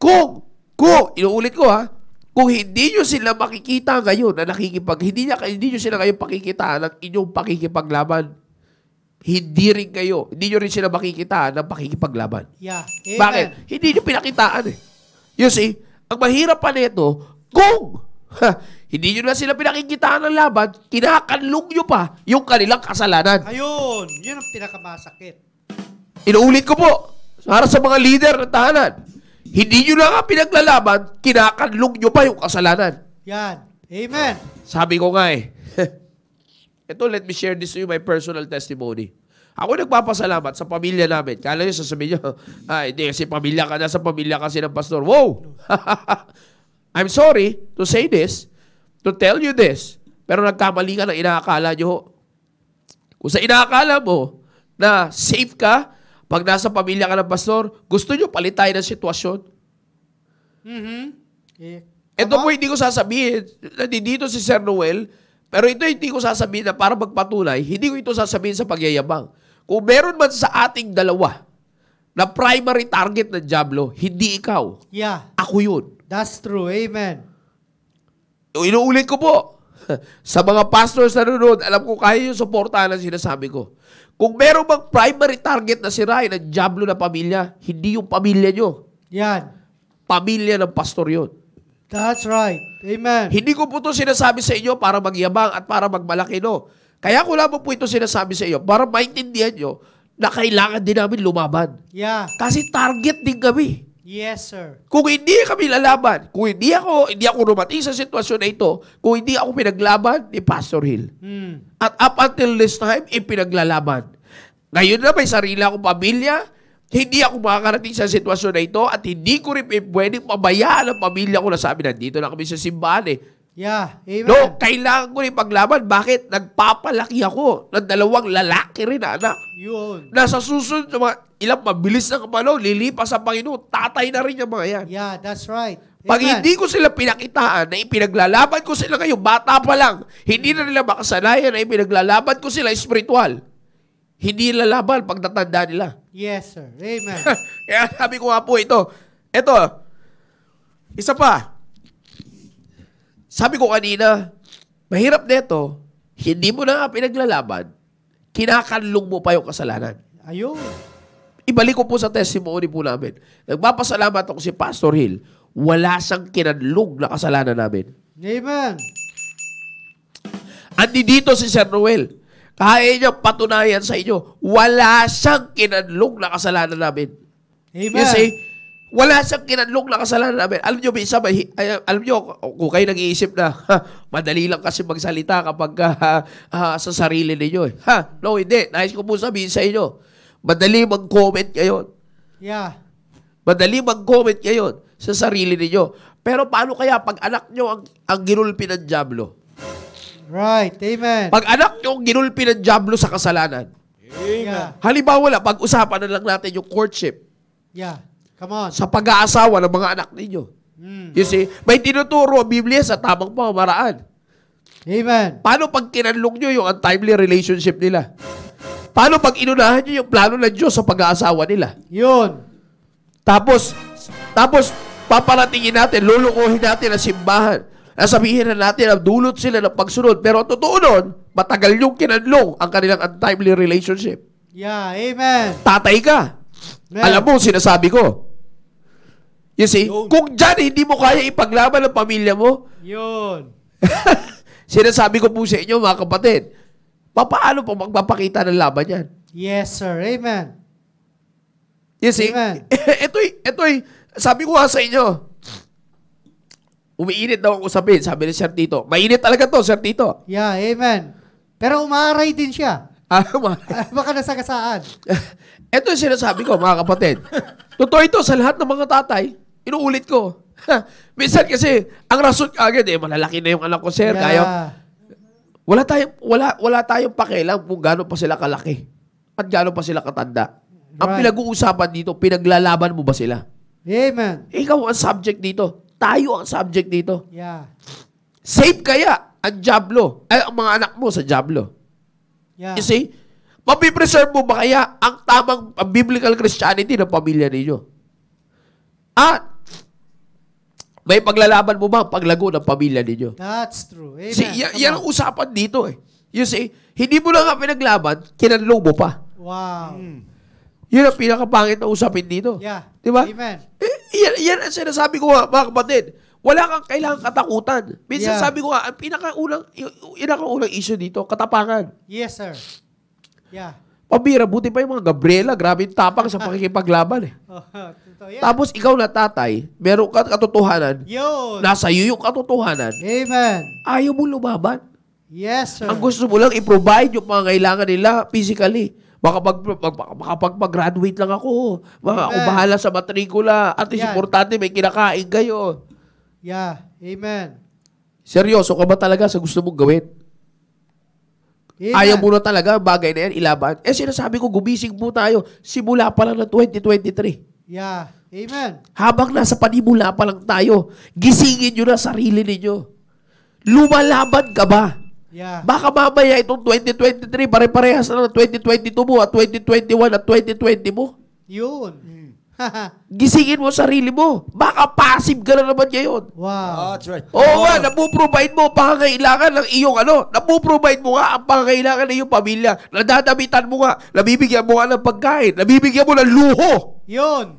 Inuulit ko kung hindi nyo sila makikita ngayon na hindi nyo sila ngayon pakikita ng inyong pakikipaglaban, hindi nyo rin sila makikita ng pakikipaglaban. Yeah, amen. Bakit? Hindi nyo pinakitaan eh. You see, ang mahirap pa nito, kung hindi nyo na sila pinakikitaan ng laban, kinakanlong nyo pa yung kanilang kasalanan. Ayun, yun ang pinakamasakit. Inuulit ko po, para sa mga leader ng tahanan, hindi nyo na nga pinaglalaban, kinakanlong nyo pa yung kasalanan. Yan. Amen. Sabi ko nga ito, let me share this to you, my personal testimony. Ako nagpapasalamat sa pamilya namin. Kala nyo, sasabihin nyo, hindi kasi pamilya ka na sa pamilya kasi ng pastor. Wow! I'm sorry to say this, to tell you this, pero nagkamali ka ng inaakala nyo. Kung sa inaakala mo na safe ka, pag nasa pamilya ka ng pastor, gusto nyo palitay ng sitwasyon? Ito po hindi ko sasabihin, nandito si Sir Noel, pero ito hindi ko sasabihin na para magpatunay, hindi ko ito sasabihin sa pagyayabang. Kung meron man sa ating dalawa na primary target ng Diablo, hindi ikaw. Yeah. Ako yun. That's true. Amen. Inuulit ko po, sa mga pastors na nanonood, alam ko kaya yung suportahan ang sinasabi ko. Kung meron bang primary target na sirain ng Diablo na pamilya, hindi yung pamilya nyo. Yan. Pamilya ng pastor yun. That's right. Amen. Hindi ko po ito sinasabi sa inyo para magyabang at para magmalaki, no. Kaya ko lamang po ito sinasabi sa inyo para maintindihan nyo na kailangan din namin lumaban. Yeah. Kasi target din kami. Yes, sir. Kung hindi kami lalaban, kung hindi ako rumating sa sitwasyon na ito, kung hindi ako pinaglaban ni Pastor Hill. At up until this time, ipinaglalaban. Ngayon na may sarili akong pamilya, hindi ako makakarating sa sitwasyon na ito at hindi ko rin pwedeng pabayaan ang pamilya ko na sabi na dito na kami sa simbahan eh. Yeah. Amen. No, kailangan ko rin paglaban. Bakit? Nagpapalaki ako ng 2 lalaki rin na anak. Yun. Nasa susunod, ilang mabilis na kapalo, lilipas sa Panginoon, tatay na rin yung mga yan. Yeah, that's right. Pag Amen. hindi ko sila pinakitaan na ipinaglalaban ko sila ngayon, bata pa lang, hindi na nila makasanayan na ipinaglalaban ko sila espiritual. hindi lalaban pag natanda nila. Yes, sir. Amen. Kaya sabi ko nga po ito, isa pa. Sabi ko kanina, mahirap nito, hindi mo na nga pinaglalaban, kinakanlong mo pa yung kasalanan. Ayun. Ibalik ko po sa testimony po namin. Nagpapasalamat ako si Pastor Hill. Wala siyang kinanlong na kasalanan namin. Amen. Andi dito si Sir Noel. Kaya niya patunayan sa inyo, wala siyang kinanlong na kasalanan namin. Amen. You see, wala siyang kinanlong na kasalanan namin. Alam niyo, alam niyo, kung kayo nag-iisip na, madali lang kasi magsalita kapag sa sarili ninyo. No, hindi. Nais ko po sabihin sa inyo, madali mag-comment ngayon. Yeah. Madali mag-comment ngayon sa sarili ninyo. Pero paano kaya pag anak nyo ang ginulpi ng dyablo? Right. Amen. Pag anak nyo ang ginulpi ng dyablo sa kasalanan. Yeah. Halimbawa, pag-usapan na lang natin yung courtship. Yeah. Come on. Sa pag-aasawa ng mga anak ninyo. You see, may tinuturo ang Biblia sa tamang pamamaraan. Amen. Paano pag kinanlong nyo yung untimely relationship nila? Paano pag inunahan nyo yung plano ng Diyos sa pag-aasawa nila? Yun. Tapos paparatingin natin, lulukuhin natin ang simbahan. Sabihin na natin na dulot sila ng pagsunod. Pero totoo nun, matagal yung kinanlong ang kanilang untimely relationship. Yeah. Amen. Tatay ka. Amen. Alam mo, sinasabi ko. You see, kung dyan hindi mo kaya ipaglaban ng pamilya mo, Yun. sinasabi ko po sa inyo, mga kapatid, paano po magpapakita ng laban yan? Yes, sir. Amen. You see, Amen. ito'y, sabi ko nga sa inyo, umiinit daw ang usapin, sabi ni Sir Tito. Mainit talaga to, Sir Tito. Yeah. Amen. Pero umaaray din siya. Baka nasagasaan. Ito yung sinasabi ko, mga kapatid. Totoo ito sa lahat ng mga tatay. Inuulit ko. Minsan kasi, ang rason agad malalaki na yung anak ko, sir. Yeah. Kaya, wala tayong pakialam kung gaano pa sila kalaki. At gaano pa sila katanda. Ang Right. pinag-uusapan dito, pinaglalaban mo ba sila? Amen. Ikaw ang subject dito. Tayo ang subject dito. Yeah. Safe kaya ang diablo, ang mga anak mo sa diablo? Yeah. You see? Mapipreserve mo ba kaya ang tamang biblical Christianity ng pamilya ninyo? At may paglalaban mo ba ang paglago ng pamilya ninyo? That's true. Amen. See, yan ang usapan dito eh. You see, hindi mo lang nga pinaglaban, kinanlong mo pa. Wow. Yun ang pinakapangit na usapin dito. Yeah. Diba? Amen. Yan ang sinasabi ko nga, mga kapatid. Wala kang kailangang katakutan. Minsan Yeah. sabi ko nga, ang pinakaunang issue dito, katapangan. Yes, sir. Yeah. Pabira, buti pa yung mga Gabriela, grabe yung tapang sa pakikipaglaban eh. Totoo yan. Tapos ikaw na tatay, meron ka katotohanan, Yun. nasa iyo yung katotohanan, Amen. ayaw mo lumaban. Yes, sir. Ang gusto mo lang i-provide yung pangangailangan nila physically. Makapag-graduate lang ako. Ako bahala sa matrikula. At least Yan. importante, may kinakain kayo. Yeah. Amen. Seryoso ka ba talaga sa gusto mong gawin? Amen. Ayaw mo na talaga bagay na yan, ilaban. Sinasabi ko, gumising po tayo. Simula pa lang ng 2023. Yeah. Amen. Habang nasa panimula pa lang tayo, gisingin nyo na sarili ninyo. Lumalaban ka ba? Yeah. Baka mamaya itong 2023, pare-parehas na ng 2022 mo at 2021 at 2020 mo. Yun. Gisingin mo sarili mo. Baka passive ka na naman ngayon. Wow. That's right. Oo nga, napuprovide mo ang pangangailangan ng iyong napuprovide mo nga ang pangangailangan ng iyong pamilya. Nadadamitan mo nga, nabibigyan mo nga ng pagkain, nabibigyan mo ng luho. Yun.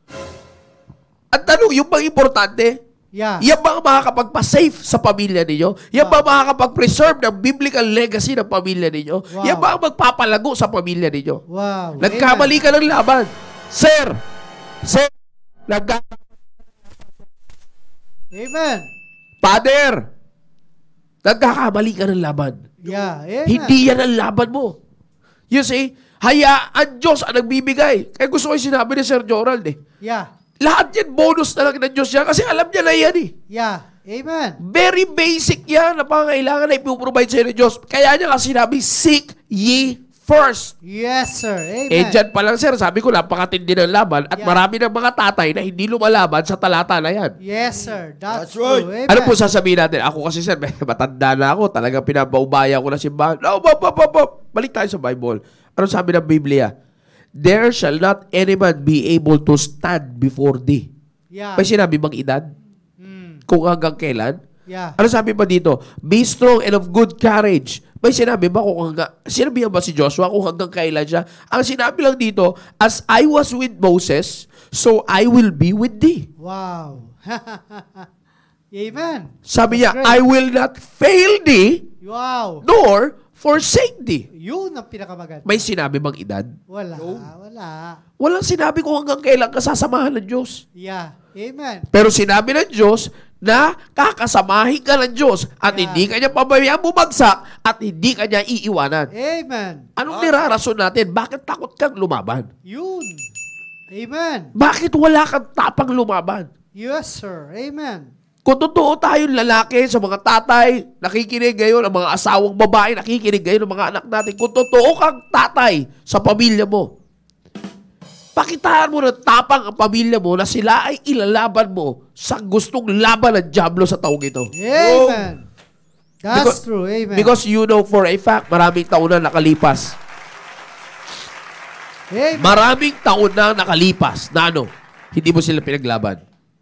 Ang tanong, yung bang importante, Yeah. yan ba ang makakapagpa-safe sa pamilya ninyo? Yan ba ang makakapag-preserve ng biblical legacy ng pamilya ninyo? Wow. Yan ba ang magpapalago sa pamilya ninyo? Wow. Nagkamali ka ng laban. Sir, Amen. Father, nagkakamali ka ng laban. Yeah. Amen. Hindi yan ang laban mo. You see, hayaan Diyos ang nagbibigay. Kaya gusto ko yung sinabi ni Sir Gerald eh. Yeah. Lahat yan, bonus na lang ng Diyos yan. Kasi alam niya na yan eh. Yeah. Amen. Very basic yan na pangangailangan na ipuprovide sa'yo ng Diyos. Kaya niya kasi sinabi, seek ye first. Yes, sir. Amen. Eh, dyan pa lang, sir, sabi ko, napakatindi ng laban at marami ng mga tatay na hindi lumalaban sa talata na yan. Yes, sir. That's right. true. Amen. Ano po sasabihin natin? Ako kasi, sir, matanda na ako. Talagang pinapaubaya ko na simbahan. No, balik tayo sa Bible. Ano sabi ng Biblia? There shall not any man be able to stand before thee. Yeah. May sinabi bang edad? Kung hanggang kailan? Yeah. Ano sabi pa dito? Be strong and of good courage. May sinabi ba kung hanggang, sinabi ba si Joshua kung hanggang kailan siya? Ang sinabi lang dito, as I was with Moses, so I will be with thee. Wow. Amen. Sabi niya, That's I great. will not fail thee, Wow. nor forsake thee. Yun ang pinakamaganda. May sinabi bang edad? Wala. Wala. Walang sinabi kung hanggang kailan ka sasamahan ng Diyos. Yeah. Amen. Pero sinabi ng Diyos na kakasamahin ka ng Diyos at hindi ka niya pabayaan bumagsak at hindi ka niya iiwanan. Amen. Anong nirarason natin? Bakit takot kang lumaban? Yun. Amen. Bakit wala kang tapang lumaban? Yes, sir. Amen. Kung totoo tayong lalaki sa mga tatay, nakikinig ngayon, ang mga asawang babae, nakikinig ngayon ang mga anak natin, kung totoo kang tatay sa pamilya mo, pakitaan mo ng tapang ang pamilya mo na sila ay ilalaban mo sa gustong laban ng dyablo sa taong ito. Amen. That's true. Amen. Because you know for a fact, maraming taon na nakalipas. Amen. Maraming taon na nakalipas na ano, hindi mo sila pinaglaban.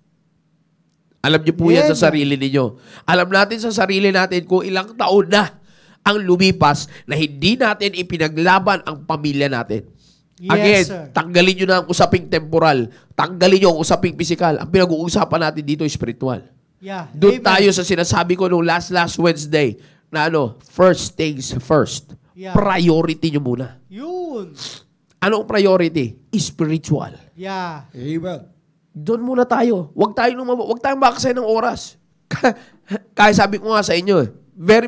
Alam niyo po yan sa sarili ninyo. Alam natin sa sarili natin kung ilang taon na ang lumipas na hindi natin ipinaglaban ang pamilya natin. Again, Yes, sir. tanggalin nyo na ang usaping temporal. Tanggalin nyo ang usaping physical. Ang pinag-uusapan natin dito is spiritual. Yeah. Doon Amen. tayo sa sinasabi ko nung last Wednesday na ano, first things first. Yeah. Priority nyo muna. Yun. Anong priority? Spiritual. Yeah. Amen. Doon muna tayo. Huwag tayong makaksay ng oras. Kaya sabi ko nga sa inyo, very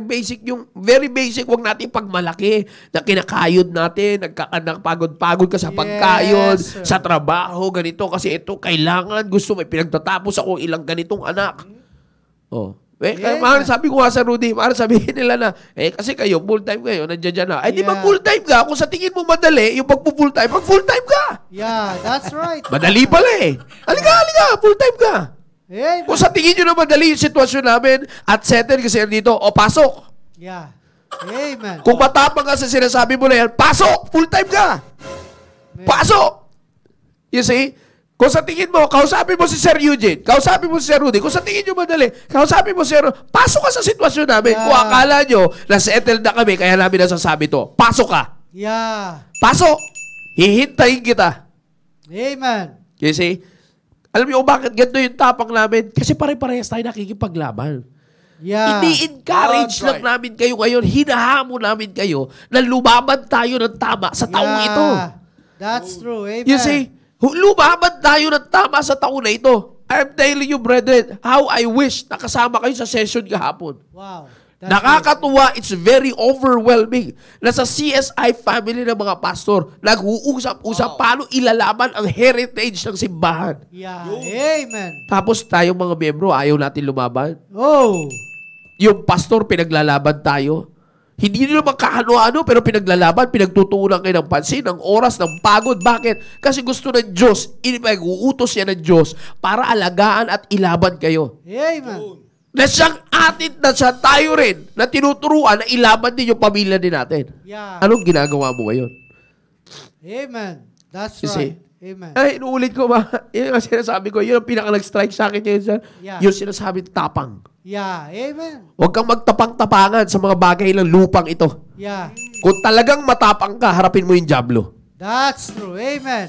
basic, huwag natin pagmalaki na kinakayod natin, nagpagod-pagod ka sa pagkayod, Yes, sir. sa trabaho, ganito, kasi ito, kailangan, gusto, may pinagtatapos ako ilang ganitong anak. Oh. Yeah. Sabi ko nga sa Rudy, sabihin nila na, kasi kayo, full-time kayo, nandiyan dyan na. Di ba Yeah. full-time ka? Kung sa tingin mo madali, yung pag-full-time, mag-full-time ka. Yeah, that's right. Madali pala eh. Halika, full-time ka. Amen. Kung sa tingin nyo na madali yung sitwasyon namin at settle kasi dito, pasok. Yeah. Amen. Kung matapang ka sa sinasabi mo na yan, pasok! Full-time ka! Amen. Pasok! You see? Kung sa tingin mo, kausapin mo si Sir Eugene, kausapin mo si Sir Rudy, kung sa tingin nyo madali, kausapin mo si Sir, pasok ka sa sitwasyon namin. Yeah. Kung akala nyo na settle na kami, kaya namin nasasabi to, pasok ka! Yeah. Pasok! Hihintayin kita. Amen. You see? Alam niyo bakit ganito yung tapang namin? Kasi pare-parehas tayo nakikipaglaban. Yeah. Ini-encourage That's lang right. namin kayo ngayon, hinahamon namin kayo na lumaban tayo ng tama sa taong ito. That's true. Amen. You see? Lumaban tayo ng tama sa taon na ito. I'm telling you, brethren, how I wish nakasama kayo sa session kahapon. Wow. That's Nakakatuwa, it's very overwhelming na sa CSI family ng mga pastor, nag-uusap-usap paano ilalaban ang heritage ng simbahan. great. Yeah. Amen. Tapos tayong mga miyembro, ayaw natin lumaban. Oh. Yung pastor, pinaglalaban tayo. Hindi nyo naman kaano-ano, pero pinaglalaban, pinagtutuunan kayo ng pansin, ng oras, ng pagod. Bakit? Kasi gusto ng Diyos, uutos yan ng Diyos para alagaan at ilaban kayo. Amen. Na siyang atin, na siya tayo rin, na tinuturuan na ilaban din yung pamilya din natin. Yeah. Anong ginagawa mo ngayon? Amen. That's You see? right. Amen. Ay, inuulit ko ba? Yun ang sinasabi ko. Yun ang pinaka-nag-strike sa akin ngayon, sir. Yeah. Yung sinasabi, tapang. Yeah. Amen. Huwag kang magtapang-tapangan sa mga bagay ng lupang ito. Yeah. Kung talagang matapang ka, harapin mo yung diablo. That's true. Amen.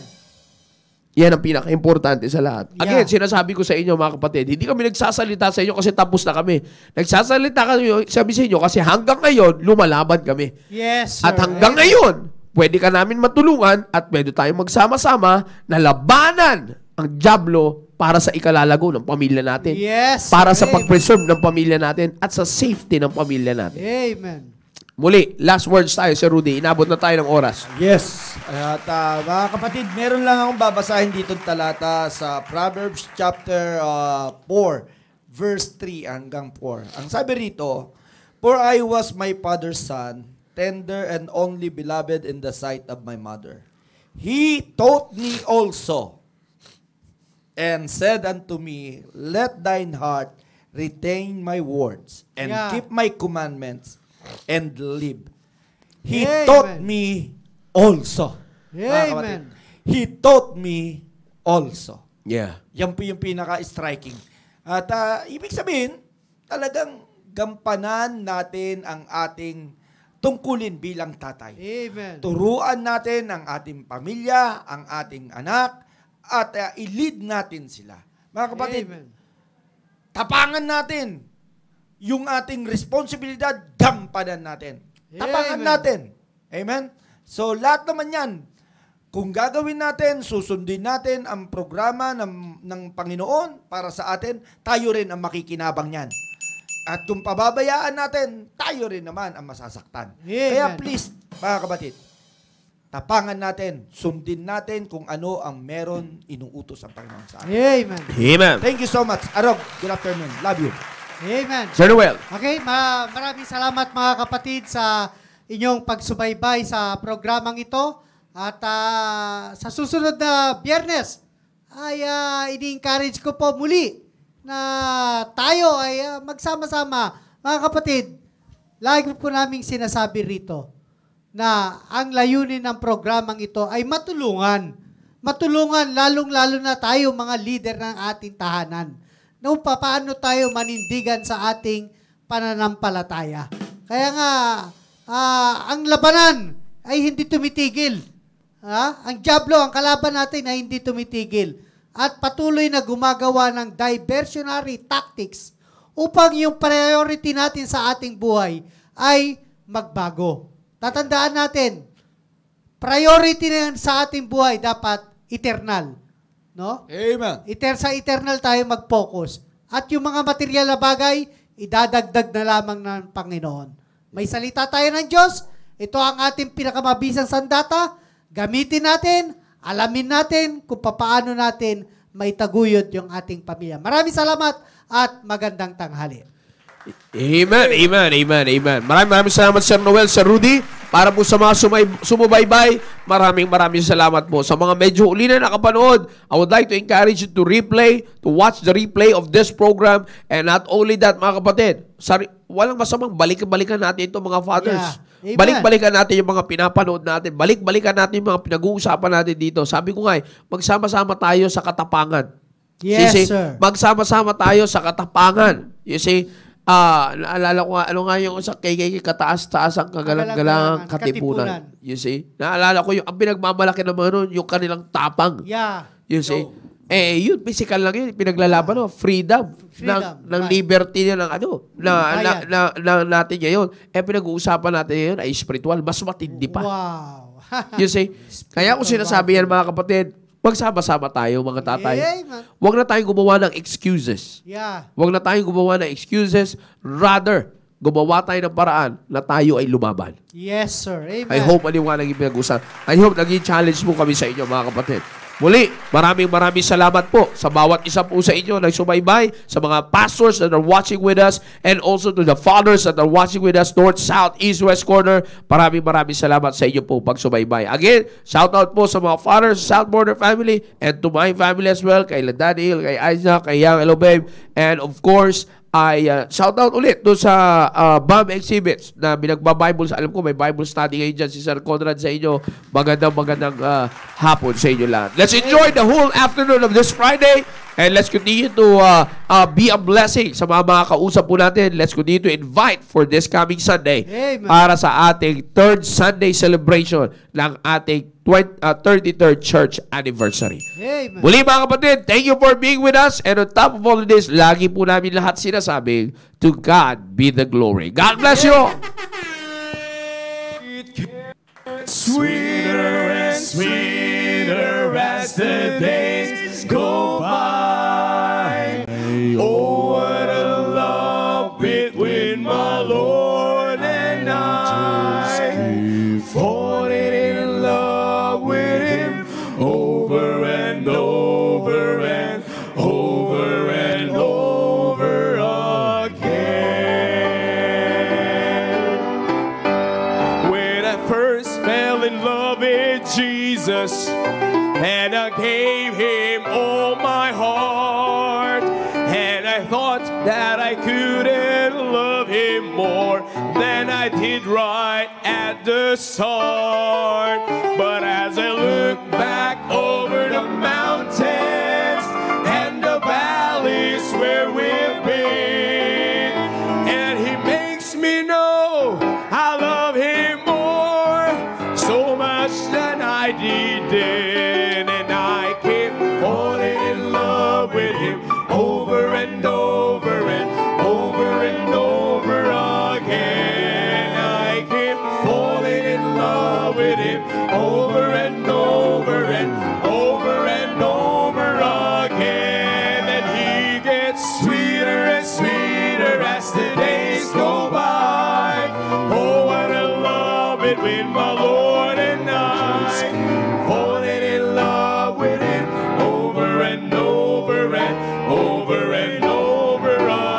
Yan ang pinaka-importante sa lahat. Yeah. Again, sinasabi ko sa inyo, mga kapatid, hindi kami nagsasalita sa inyo kasi tapos na kami. Nagsasalita kami, sabi sa inyo, kasi hanggang ngayon, lumalaban kami. Yes, sir. At hanggang Amen. ngayon, pwede ka namin matulungan at pwede tayong magsama-sama na labanan ang diablo para sa ikalalago ng pamilya natin. Yes. Para sa Amen. pag-preserve ng pamilya natin at sa safety ng pamilya natin. Amen. Muli, last words tayo, Sir Rudy. Inabot na tayo ng oras. Yes. At mga kapatid, meron lang akong babasahin dito talata sa Proverbs chapter 4, verse 3 hanggang 4. Ang sabi rito, For I was my father's son, tender and only beloved in the sight of my mother. He taught me also, and said unto me, let thine heart retain my words, and keep my commandments, and live. He taught me also. Amen. He taught me also. Yeah. Yan po yung pinaka-striking. At ibig sabihin, talagang gampanan natin ang ating tungkulin bilang tatay. Amen. Turuan natin ang ating pamilya, ang ating anak, at i-lead natin sila. Mga kapatid, Amen. Tapangan natin yung ating responsibilidad, gampanan natin. Tapangan Amen. natin. Amen? So, lahat naman yan, kung gagawin natin, susundin natin ang programa ng Panginoon para sa atin, tayo rin ang makikinabang yan. At kung pababayaan natin, tayo rin naman ang masasaktan. Amen. Kaya please, mga kapatid, tapangan natin, sundin natin kung ano ang meron inuutos ang Panginoon sa atin. Amen. Amen. Thank you so much. Arog, good afternoon. Love you. Amen. Sir Noel. Okay, maraming salamat mga kapatid sa inyong pagsubaybay sa programang ito. At sa susunod na Biyernes ay ini-encourage ko po muli na tayo ay magsama-sama. Mga kapatid, lagi po naming sinasabi rito na ang layunin ng programang ito ay matulungan. Matulungan lalong-lalo na tayo mga leader ng ating tahanan. No, paano tayo manindigan sa ating pananampalataya. Kaya nga, ang labanan ay hindi tumitigil. Ang diablo, ang kalaban natin ay hindi tumitigil. At patuloy na gumagawa ng diversionary tactics upang yung priority natin sa ating buhay ay magbago. Tatandaan natin, priority na yan sa ating buhay dapat eternal. No? Amen. Sa eternal tayo mag-focus. At yung mga material na bagay, idadagdag na lamang ng Panginoon. May salita tayo ng Diyos. Ito ang ating pinakamabisang sandata. Gamitin natin, alamin natin kung paano natin maitaguyod yung ating pamilya. Maraming salamat at magandang tanghali. Amen, amen, amen, amen. Maraming salamat, Sir Noel, Sir Rudy. Para po sa mga sumubaybay, maraming salamat po. Sa mga medyo uli na nakapanood, I would like to encourage you to watch the replay of this program. And not only that, mga kapatid, walang masamang balikan natin ito, mga fathers. Yeah. Balik-balikan natin yung mga pinapanood natin. Balik-balikan natin yung mga pinag-uusapan natin dito. Sabi ko nga, magsama-sama tayo sa katapangan. Yes, sir. Magsama-sama tayo sa katapangan. You see, naalala ko nga, ano nga yung sa KKK, kataas-taas ang kagalang-galang katipunan. You see? Naalala ko yung, ang pinagmamalaki naman nun, yung kanilang tapang. Yeah. You see? Yun, physical lang yun. Pinaglalaban, no? Freedom. Ng liberty niya ng natin ngayon. Pinag-uusapan natin ngayon ay spiritual. Mas matindi pa. Wow. You see? Kaya kung sinasabi yan, mga kapatid, magsama-sama tayo, mga tatay. Huwag na tayong gumawa ng excuses. Yeah. Huwag na tayong gumawa ng excuses. Rather, gumawa tayo ng paraan na tayo ay lumaban. Yes, sir. Amen. I hope maliwanag yung pinag-usapan. I hope naging challenge mo kami sa inyo, mga kapatid. Muli, maraming salamat po sa bawat isa po sa inyo na sumaybay, sa mga pastors that are watching with us, and also to the fathers that are watching with us, north, south, east, west corner. Maraming salamat sa inyo po pag sumaybay. Again, shout out po sa mga fathers, South Border family, and to my family as well, kay Daniel, kay Isaac, kay Yang, hello babe, and of course, ay shout out ulit doon sa BAM exhibits na binagba-Bibles. Alam ko may Bible study ngayon dyan si Sir Conrad sa inyo. Magandang hapon sa inyo lahat. Let's enjoy the whole afternoon of this Friday and let's continue to be a blessing sa mga kausap po natin. Let's continue to invite for this coming Sunday. Amen. Para sa ating third Sunday celebration ng ating 33rd church anniversary. Amen. Muli mga kapatid, thank you for being with us. And on top of all of this, lagi po namin lahat sinasabing, to God be the glory. God bless you all. It gets sweeter and sweeter as the days go by. Oh, what a love between my Lord and I. Falling in love with Him over and over and over and over again. Jesus, and I gave him all my heart. And I thought that I couldn't love him more than I did right at the start. But as I look back over the mountains and the valleys where we've been, and he makes me know I love him more, so much than I did then. And I kept falling in love with him over and over and over and over again. I kept falling in love with him over and over and over and over again. And he gets sweeter and sweeter as the days go by. Oh, what a love between my Lord and I. Falling in love with him over and over and over and over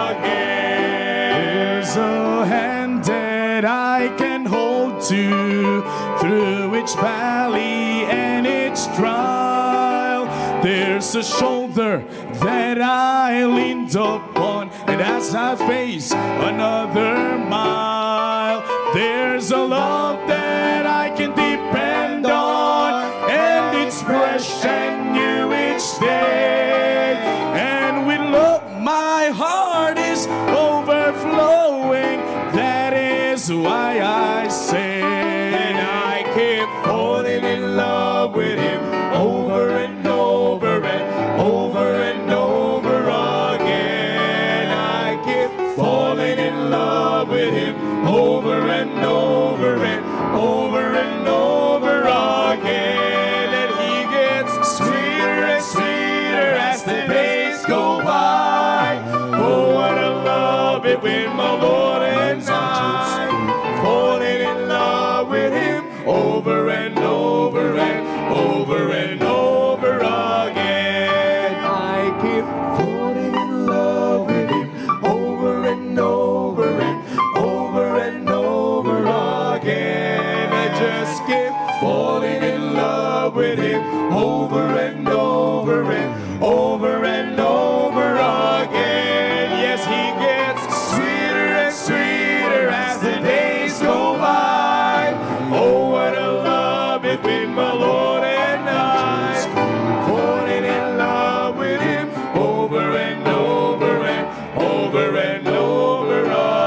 again. There's a hand that I can hold to through each valley and each trial. There's a shoulder that I leaned upon, and as I face another mile, there's a love that I can depend on, and it's fresh and new each day. And with love my heart is overflowing, that is why I say, and I keep falling in love with him over and over and over and over again. I keep falling in love with him over and over and over and over again. And he gets sweeter and sweeter as the days go by. Oh, what a love between my Lord and I. Falling in love with him over and over and over and over again. I keep falling in love with him over and over and over and over again. I just keep falling in love with him over and over and over and over again. Yes, he gets sweeter and sweeter as the days go by. Oh, what a love between my Lord and I. Falling in love with him over and over and over and over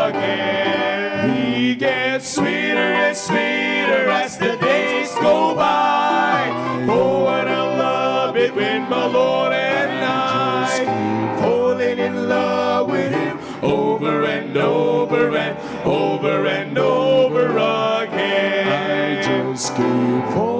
again. He gets sweeter and sweeter as the days go by. Oh, what a love between my Lord and I. Falling in love with him over and over and over and over again. I just keep falling